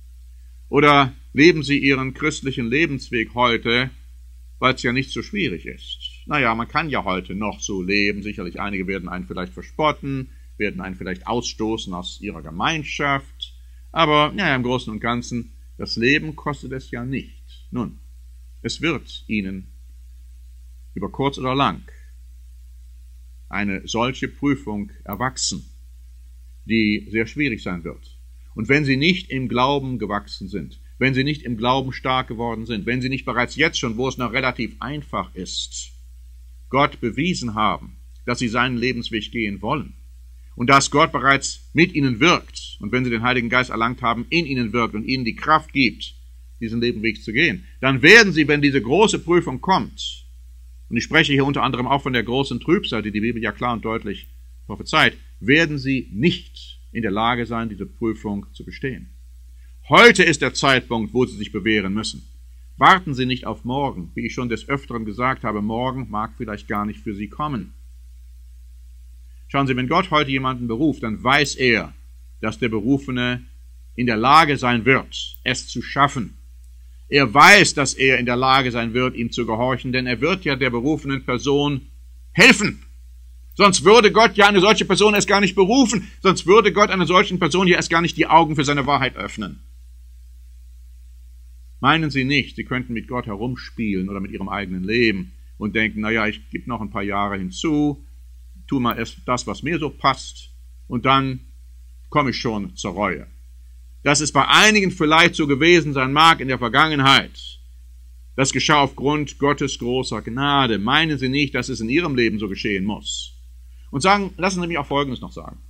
Oder leben sie ihren christlichen Lebensweg heute, weil es ja nicht so schwierig ist? Naja, man kann ja heute noch so leben. Sicherlich einige werden einen vielleicht verspotten, werden einen vielleicht ausstoßen aus ihrer Gemeinschaft. Aber naja, im Großen und Ganzen, das Leben kostet es ja nicht. Nun, es wird ihnen über kurz oder lang eine solche Prüfung erwachsen, die sehr schwierig sein wird. Und wenn sie nicht im Glauben gewachsen sind, wenn sie nicht im Glauben stark geworden sind, wenn sie nicht bereits jetzt schon, wo es noch relativ einfach ist, Gott bewiesen haben, dass sie seinen Lebensweg gehen wollen und dass Gott bereits mit ihnen wirkt und wenn sie den Heiligen Geist erlangt haben, in ihnen wirkt und ihnen die Kraft gibt, diesen Lebensweg zu gehen, dann werden sie, wenn diese große Prüfung kommt, und ich spreche hier unter anderem auch von der großen Trübsal, die die Bibel ja klar und deutlich prophezeit, werden sie nicht in der Lage sein, diese Prüfung zu bestehen. Heute ist der Zeitpunkt, wo sie sich bewähren müssen. Warten Sie nicht auf morgen. Wie ich schon des Öfteren gesagt habe, morgen mag vielleicht gar nicht für Sie kommen. Schauen Sie, wenn Gott heute jemanden beruft, dann weiß er, dass der Berufene in der Lage sein wird, es zu schaffen. Er weiß, dass er in der Lage sein wird, ihm zu gehorchen, denn er wird ja der berufenen Person helfen. Sonst würde Gott ja eine solche Person erst gar nicht berufen, sonst würde Gott einer solchen Person ja erst gar nicht die Augen für seine Wahrheit öffnen. Meinen Sie nicht, Sie könnten mit Gott herumspielen oder mit Ihrem eigenen Leben und denken, naja, ich gebe noch ein paar Jahre hinzu, tue mal erst das, was mir so passt, und dann komme ich schon zur Reue. Dass es bei einigen vielleicht so gewesen sein mag in der Vergangenheit, das geschah aufgrund Gottes großer Gnade. Meinen Sie nicht, dass es in Ihrem Leben so geschehen muss? Und sagen, lassen Sie mich auch Folgendes noch sagen.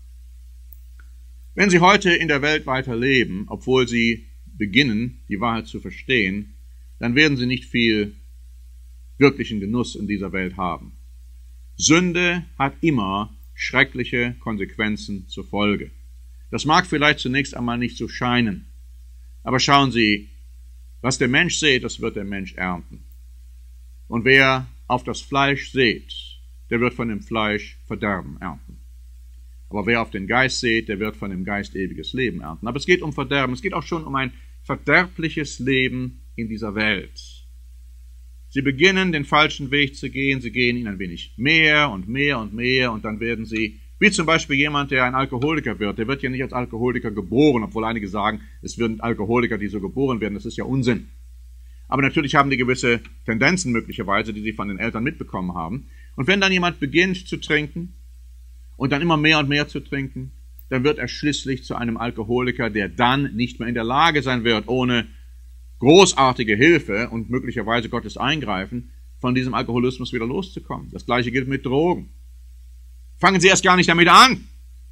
Wenn Sie heute in der Welt weiter leben, obwohl Sie beginnen, die Wahrheit zu verstehen, dann werden Sie nicht viel wirklichen Genuss in dieser Welt haben. Sünde hat immer schreckliche Konsequenzen zur Folge. Das mag vielleicht zunächst einmal nicht so scheinen, aber schauen Sie, was der Mensch sät, das wird der Mensch ernten. Und wer auf das Fleisch sät, der wird von dem Fleisch Verderben ernten. Aber wer auf den Geist sät, der wird von dem Geist ewiges Leben ernten. Aber es geht um Verderben, es geht auch schon um ein verderbliches Leben in dieser Welt. Sie beginnen, den falschen Weg zu gehen, sie gehen ihn ein wenig mehr und mehr und mehr, und dann werden sie, wie zum Beispiel jemand, der ein Alkoholiker wird, der wird ja nicht als Alkoholiker geboren, obwohl einige sagen, es werden Alkoholiker, die so geboren werden, das ist ja Unsinn. Aber natürlich haben die gewisse Tendenzen möglicherweise, die sie von den Eltern mitbekommen haben. Und wenn dann jemand beginnt zu trinken und dann immer mehr und mehr zu trinken, dann wird er schließlich zu einem Alkoholiker, der dann nicht mehr in der Lage sein wird, ohne großartige Hilfe und möglicherweise Gottes Eingreifen, von diesem Alkoholismus wieder loszukommen. Das Gleiche gilt mit Drogen. Fangen Sie erst gar nicht damit an.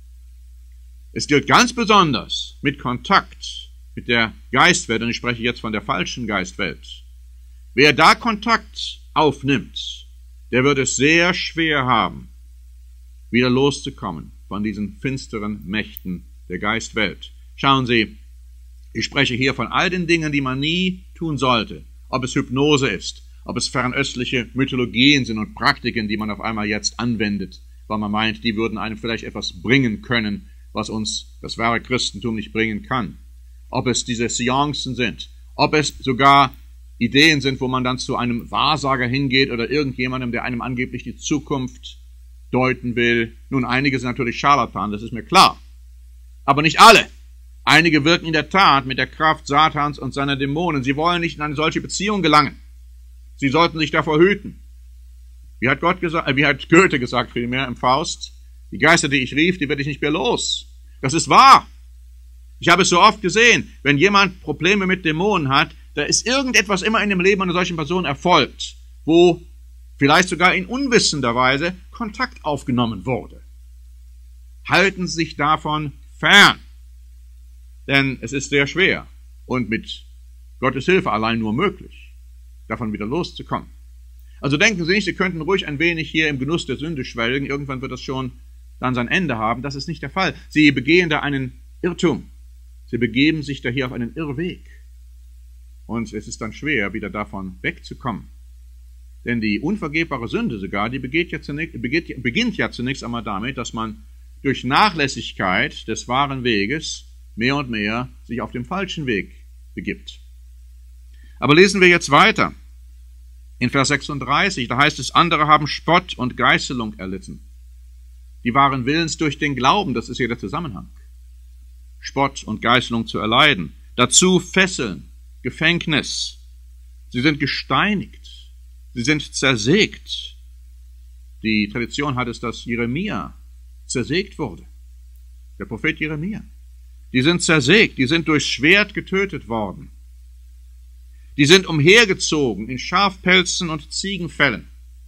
Es gilt ganz besonders mit Kontakt mit der Geistwelt, und ich spreche jetzt von der falschen Geistwelt. Wer da Kontakt aufnimmt, der wird es sehr schwer haben, wieder loszukommen von diesen finsteren Mächten der Geistwelt. Schauen Sie, ich spreche hier von all den Dingen, die man nie tun sollte. Ob es Hypnose ist, ob es fernöstliche Mythologien sind und Praktiken, die man auf einmal jetzt anwendet, weil man meint, die würden einem vielleicht etwas bringen können, was uns das wahre Christentum nicht bringen kann. Ob es diese Seancen sind, ob es sogar Ideen sind, wo man dann zu einem Wahrsager hingeht oder irgendjemandem, der einem angeblich die Zukunft deuten will. Nun, einige sind natürlich Scharlatan, das ist mir klar. Aber nicht alle. Einige wirken in der Tat mit der Kraft Satans und seiner Dämonen. Sie wollen nicht in eine solche Beziehung gelangen. Sie sollten sich davor hüten. Wie hat, Gott gesagt, äh, wie hat Goethe gesagt vielmehr im Faust? Die Geister, die ich rief, die werde ich nicht mehr los. Das ist wahr. Ich habe es so oft gesehen, wenn jemand Probleme mit Dämonen hat, da ist irgendetwas immer in dem Leben einer solchen Person erfolgt, wo vielleicht sogar in unwissender Weise Kontakt aufgenommen wurde. Halten Sie sich davon fern. Denn es ist sehr schwer und mit Gottes Hilfe allein nur möglich, davon wieder loszukommen. Also denken Sie nicht, Sie könnten ruhig ein wenig hier im Genuss der Sünde schwelgen, irgendwann wird das schon dann sein Ende haben. Das ist nicht der Fall. Sie begehen da einen Irrtum. Sie begeben sich da hier auf einen Irrweg. Und es ist dann schwer, wieder davon wegzukommen. Denn die unvergebbare Sünde sogar, die begeht ja zunächst, begeht, beginnt ja zunächst einmal damit, dass man durch Nachlässigkeit des wahren Weges mehr und mehr sich auf dem falschen Weg begibt. Aber lesen wir jetzt weiter. In Vers sechsunddreißig, da heißt es, andere haben Spott und Geißelung erlitten. Die waren willens durch den Glauben, das ist hier der Zusammenhang, Spott und Geißelung zu erleiden. Dazu Fesseln, Gefängnis. Sie sind gesteinigt. Sie sind zersägt. Die Tradition hat es, dass Jeremia zersägt wurde. Der Prophet Jeremia. Die sind zersägt, die sind durchs Schwert getötet worden. Die sind umhergezogen in Schafpelzen und Ziegenfellen.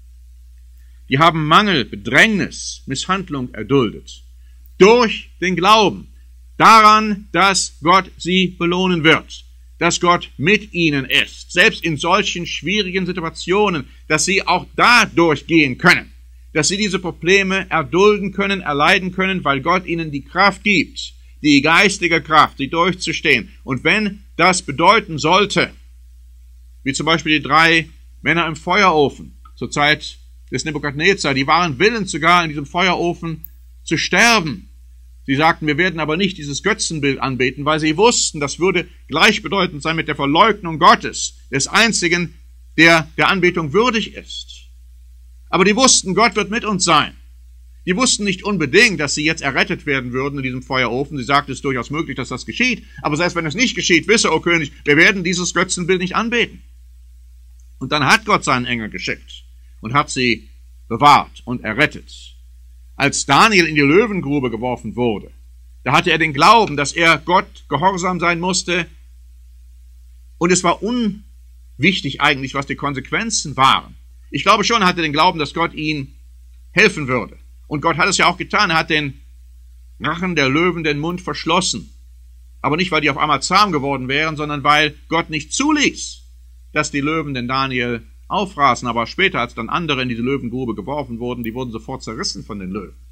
Die haben Mangel, Bedrängnis, Misshandlung erduldet. Durch den Glauben daran, dass Gott sie belohnen wird, dass Gott mit ihnen ist, selbst in solchen schwierigen Situationen, dass sie auch da durchgehen können, dass sie diese Probleme erdulden können, erleiden können, weil Gott ihnen die Kraft gibt, die geistige Kraft, sie durchzustehen. Und wenn das bedeuten sollte, wie zum Beispiel die drei Männer im Feuerofen zur Zeit des Nebukadnezar, die waren willens sogar in diesem Feuerofen zu sterben. Sie sagten, wir werden aber nicht dieses Götzenbild anbeten, weil sie wussten, das würde gleichbedeutend sein mit der Verleugnung Gottes, des Einzigen, der der Anbetung würdig ist. Aber die wussten, Gott wird mit uns sein. Die wussten nicht unbedingt, dass sie jetzt errettet werden würden in diesem Feuerofen. Sie sagten, es ist durchaus möglich, dass das geschieht. Aber selbst wenn es nicht geschieht, wisse, o König, wir werden dieses Götzenbild nicht anbeten. Und dann hat Gott seinen Engel geschickt und hat sie bewahrt und errettet. Als Daniel in die Löwengrube geworfen wurde, da hatte er den Glauben, dass er Gott gehorsam sein musste. Und es war unwichtig eigentlich, was die Konsequenzen waren. Ich glaube schon, er hatte den Glauben, dass Gott ihm helfen würde. Und Gott hat es ja auch getan. Er hat den Rachen der Löwen den Mund verschlossen. Aber nicht, weil die auf einmal zahm geworden wären, sondern weil Gott nicht zuließ, dass die Löwen den Daniel aufraßen. Aber später, als dann andere in diese Löwengrube geworfen wurden, die wurden sofort zerrissen von den Löwen.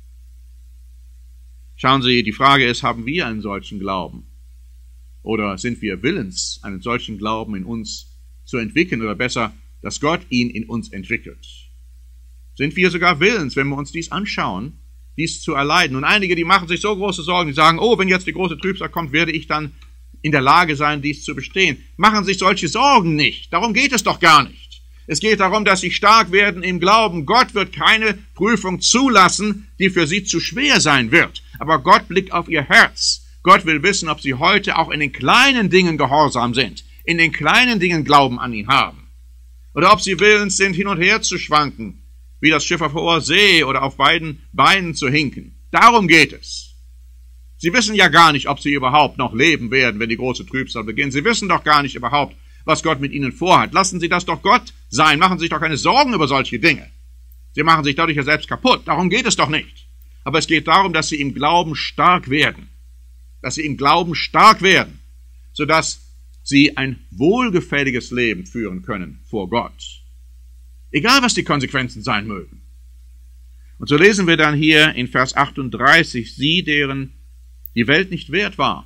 Schauen Sie, die Frage ist, haben wir einen solchen Glauben? Oder sind wir willens, einen solchen Glauben in uns zu entwickeln? Oder besser, dass Gott ihn in uns entwickelt? Sind wir sogar willens, wenn wir uns dies anschauen, dies zu erleiden? Und einige, die machen sich so große Sorgen, die sagen, oh, wenn jetzt die große Trübsal kommt, werde ich dann in der Lage sein, dies zu bestehen. Machen sich solche Sorgen nicht. Darum geht es doch gar nicht. Es geht darum, dass sie stark werden im Glauben. Gott wird keine Prüfung zulassen, die für sie zu schwer sein wird. Aber Gott blickt auf ihr Herz. Gott will wissen, ob sie heute auch in den kleinen Dingen gehorsam sind, in den kleinen Dingen Glauben an ihn haben. Oder ob sie willens sind, hin und her zu schwanken, wie das Schiff auf hoher See oder auf beiden Beinen zu hinken. Darum geht es. Sie wissen ja gar nicht, ob sie überhaupt noch leben werden, wenn die große Trübsal beginnt. Sie wissen doch gar nicht überhaupt, was Gott mit ihnen vorhat. Lassen Sie das doch Gott sein. Machen Sie sich doch keine Sorgen über solche Dinge. Sie machen sich dadurch ja selbst kaputt. Darum geht es doch nicht. Aber es geht darum, dass sie im Glauben stark werden. Dass sie im Glauben stark werden, sodass sie ein wohlgefälliges Leben führen können vor Gott. Egal, was die Konsequenzen sein mögen. Und so lesen wir dann hier in Vers achtunddreißig, sie, deren die Welt nicht wert war.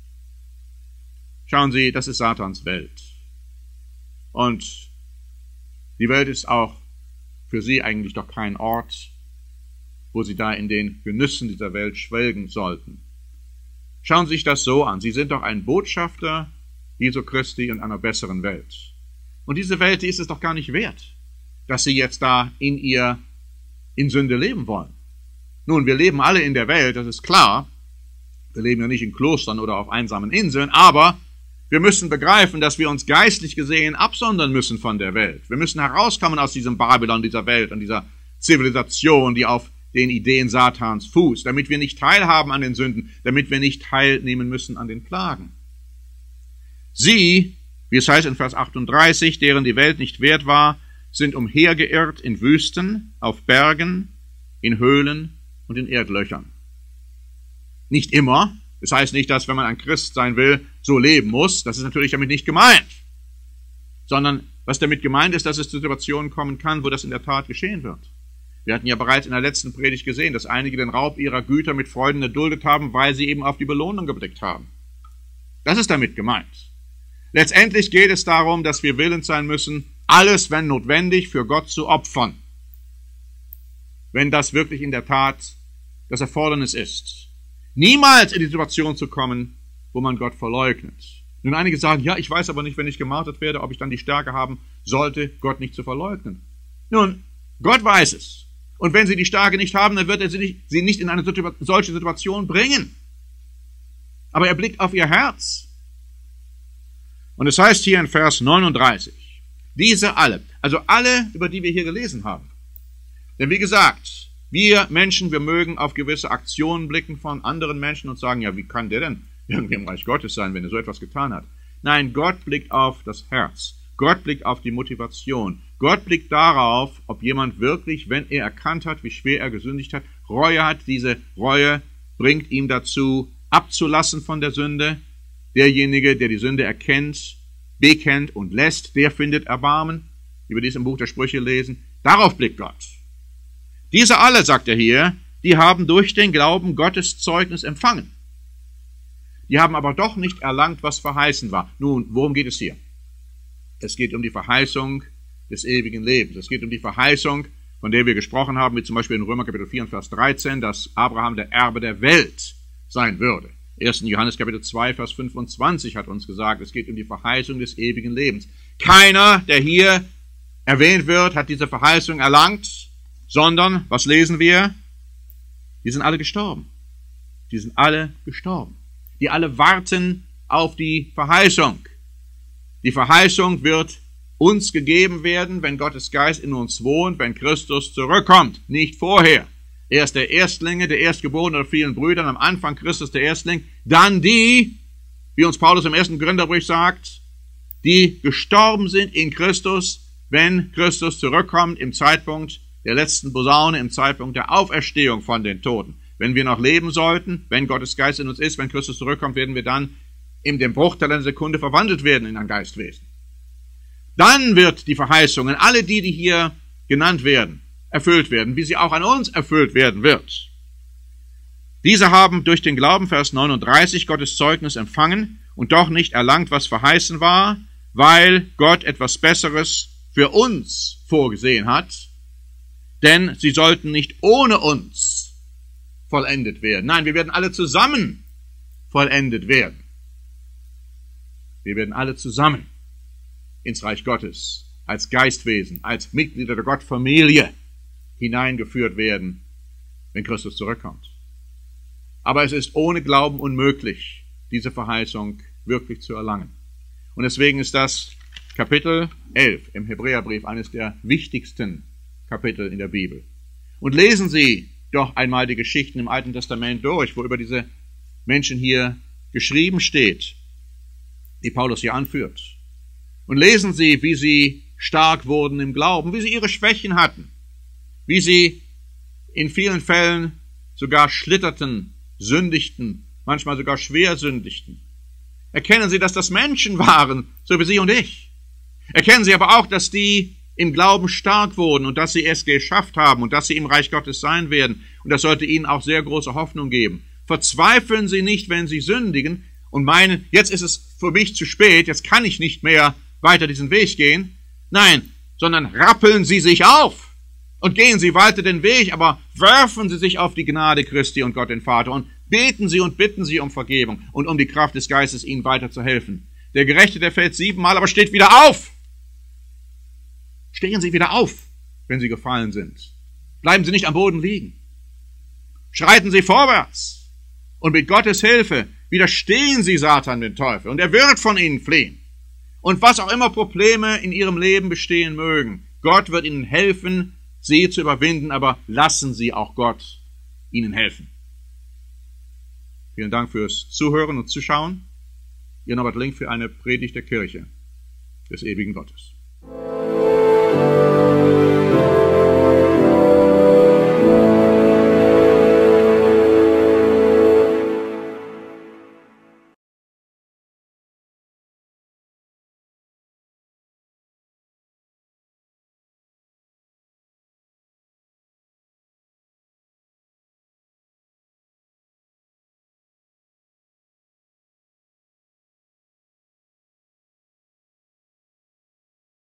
Schauen Sie, das ist Satans Welt. Und die Welt ist auch für sie eigentlich doch kein Ort, wo sie da in den Genüssen dieser Welt schwelgen sollten. Schauen Sie sich das so an. Sie sind doch ein Botschafter Jesu Christi in einer besseren Welt. Und diese Welt, die ist es doch gar nicht wert, dass Sie jetzt da in ihr in Sünde leben wollen. Nun, wir leben alle in der Welt, das ist klar. Wir leben ja nicht in Klostern oder auf einsamen Inseln, aber wir müssen begreifen, dass wir uns geistlich gesehen absondern müssen von der Welt. Wir müssen herauskommen aus diesem Babylon, dieser Welt und dieser Zivilisation, die auf den Ideen Satans fußt, damit wir nicht teilhaben an den Sünden, damit wir nicht teilnehmen müssen an den Plagen. Sie, wie es heißt in Vers achtunddreißig, deren die Welt nicht wert war, sind umhergeirrt in Wüsten, auf Bergen, in Höhlen und in Erdlöchern. Nicht immer. Das heißt nicht, dass, wenn man ein Christ sein will, so leben muss. Das ist natürlich damit nicht gemeint. Sondern was damit gemeint ist, dass es zu Situationen kommen kann, wo das in der Tat geschehen wird. Wir hatten ja bereits in der letzten Predigt gesehen, dass einige den Raub ihrer Güter mit Freuden erduldet haben, weil sie eben auf die Belohnung geblickt haben. Das ist damit gemeint. Letztendlich geht es darum, dass wir willens sein müssen, alles, wenn notwendig, für Gott zu opfern. Wenn das wirklich in der Tat das Erfordernis ist. Niemals in die Situation zu kommen, wo man Gott verleugnet. Nun, einige sagen, ja, ich weiß aber nicht, wenn ich gemartert werde, ob ich dann die Stärke haben sollte, Gott nicht zu verleugnen. Nun, Gott weiß es. Und wenn sie die Stärke nicht haben, dann wird er sie nicht in eine solche Situation bringen. Aber er blickt auf ihr Herz. Und es heißt hier in Vers neununddreißig, diese alle, also alle, über die wir hier gelesen haben. Denn wie gesagt, wir Menschen, wir mögen auf gewisse Aktionen blicken von anderen Menschen und sagen, ja, wie kann der denn irgendwie im Reich Gottes sein, wenn er so etwas getan hat? Nein, Gott blickt auf das Herz. Gott blickt auf die Motivation. Gott blickt darauf, ob jemand wirklich, wenn er erkannt hat, wie schwer er gesündigt hat, Reue hat. Diese Reue bringt ihm dazu, abzulassen von der Sünde. Derjenige, der die Sünde erkennt, bekennt und lässt, der findet Erbarmen. Wie wir dies im Buch der Sprüche lesen. Darauf blickt Gott. Diese alle, sagt er hier, die haben durch den Glauben Gottes Zeugnis empfangen. Die haben aber doch nicht erlangt, was verheißen war. Nun, worum geht es hier? Es geht um die Verheißung des ewigen Lebens. Es geht um die Verheißung, von der wir gesprochen haben, wie zum Beispiel in Römer Kapitel vier, Vers dreizehn, dass Abraham der Erbe der Welt sein würde. ersten Johannes Kapitel zwei, Vers fünfundzwanzig hat uns gesagt, es geht um die Verheißung des ewigen Lebens. Keiner, der hier erwähnt wird, hat diese Verheißung erlangt, sondern, was lesen wir? Die sind alle gestorben. Die sind alle gestorben. Die alle warten auf die Verheißung. Die Verheißung wird uns gegeben werden, wenn Gottes Geist in uns wohnt, wenn Christus zurückkommt, nicht vorher. Er ist der Erstlinge, der Erstgeborene unter vielen Brüdern, am Anfang Christus der Erstling, dann die, wie uns Paulus im ersten Korintherbrief sagt, die gestorben sind in Christus, wenn Christus zurückkommt im Zeitpunkt der letzten Posaune, im Zeitpunkt der Auferstehung von den Toten. Wenn wir noch leben sollten, wenn Gottes Geist in uns ist, wenn Christus zurückkommt, werden wir dann in dem Bruchteil einer Sekunde verwandelt werden in ein Geistwesen. Dann wird die Verheißungen, alle die, die hier genannt werden, erfüllt werden, wie sie auch an uns erfüllt werden wird. Diese haben durch den Glauben, Vers neununddreißig, Gottes Zeugnis empfangen und doch nicht erlangt, was verheißen war, weil Gott etwas Besseres für uns vorgesehen hat, denn sie sollten nicht ohne uns vollendet werden. Nein, wir werden alle zusammen vollendet werden. Wir werden alle zusammen ins Reich Gottes, als Geistwesen, als Mitglieder der Gottfamilie hineingeführt werden, wenn Christus zurückkommt. Aber es ist ohne Glauben unmöglich, diese Verheißung wirklich zu erlangen. Und deswegen ist das Kapitel elf im Hebräerbrief eines der wichtigsten Kapitel in der Bibel. Und lesen Sie doch einmal die Geschichten im Alten Testament durch, wo über diese Menschen hier geschrieben steht, die Paulus hier anführt. Und lesen Sie, wie sie stark wurden im Glauben, wie sie ihre Schwächen hatten, wie sie in vielen Fällen sogar schlitterten, sündigten, manchmal sogar schwer sündigten. Erkennen Sie, dass das Menschen waren, so wie Sie und ich. Erkennen Sie aber auch, dass die im Glauben stark wurden und dass sie es geschafft haben und dass sie im Reich Gottes sein werden. Und das sollte Ihnen auch sehr große Hoffnung geben. Verzweifeln Sie nicht, wenn Sie sündigen und meinen, jetzt ist es für mich zu spät, jetzt kann ich nicht mehr weiter diesen Weg gehen. Nein, sondern rappeln Sie sich auf und gehen Sie weiter den Weg, aber werfen Sie sich auf die Gnade Christi und Gott den Vater und beten Sie und bitten Sie um Vergebung und um die Kraft des Geistes, Ihnen weiter zu helfen. Der Gerechte, der fällt siebenmal, aber steht wieder auf. Stehen Sie wieder auf, wenn Sie gefallen sind. Bleiben Sie nicht am Boden liegen. Schreiten Sie vorwärts. Und mit Gottes Hilfe widerstehen Sie Satan, den Teufel, und er wird von Ihnen fliehen. Und was auch immer Probleme in Ihrem Leben bestehen mögen, Gott wird Ihnen helfen, sie zu überwinden, aber lassen Sie auch Gott Ihnen helfen. Vielen Dank fürs Zuhören und Zuschauen. Ihr Norbert Link für eine Predigt der Kirche des ewigen Gottes.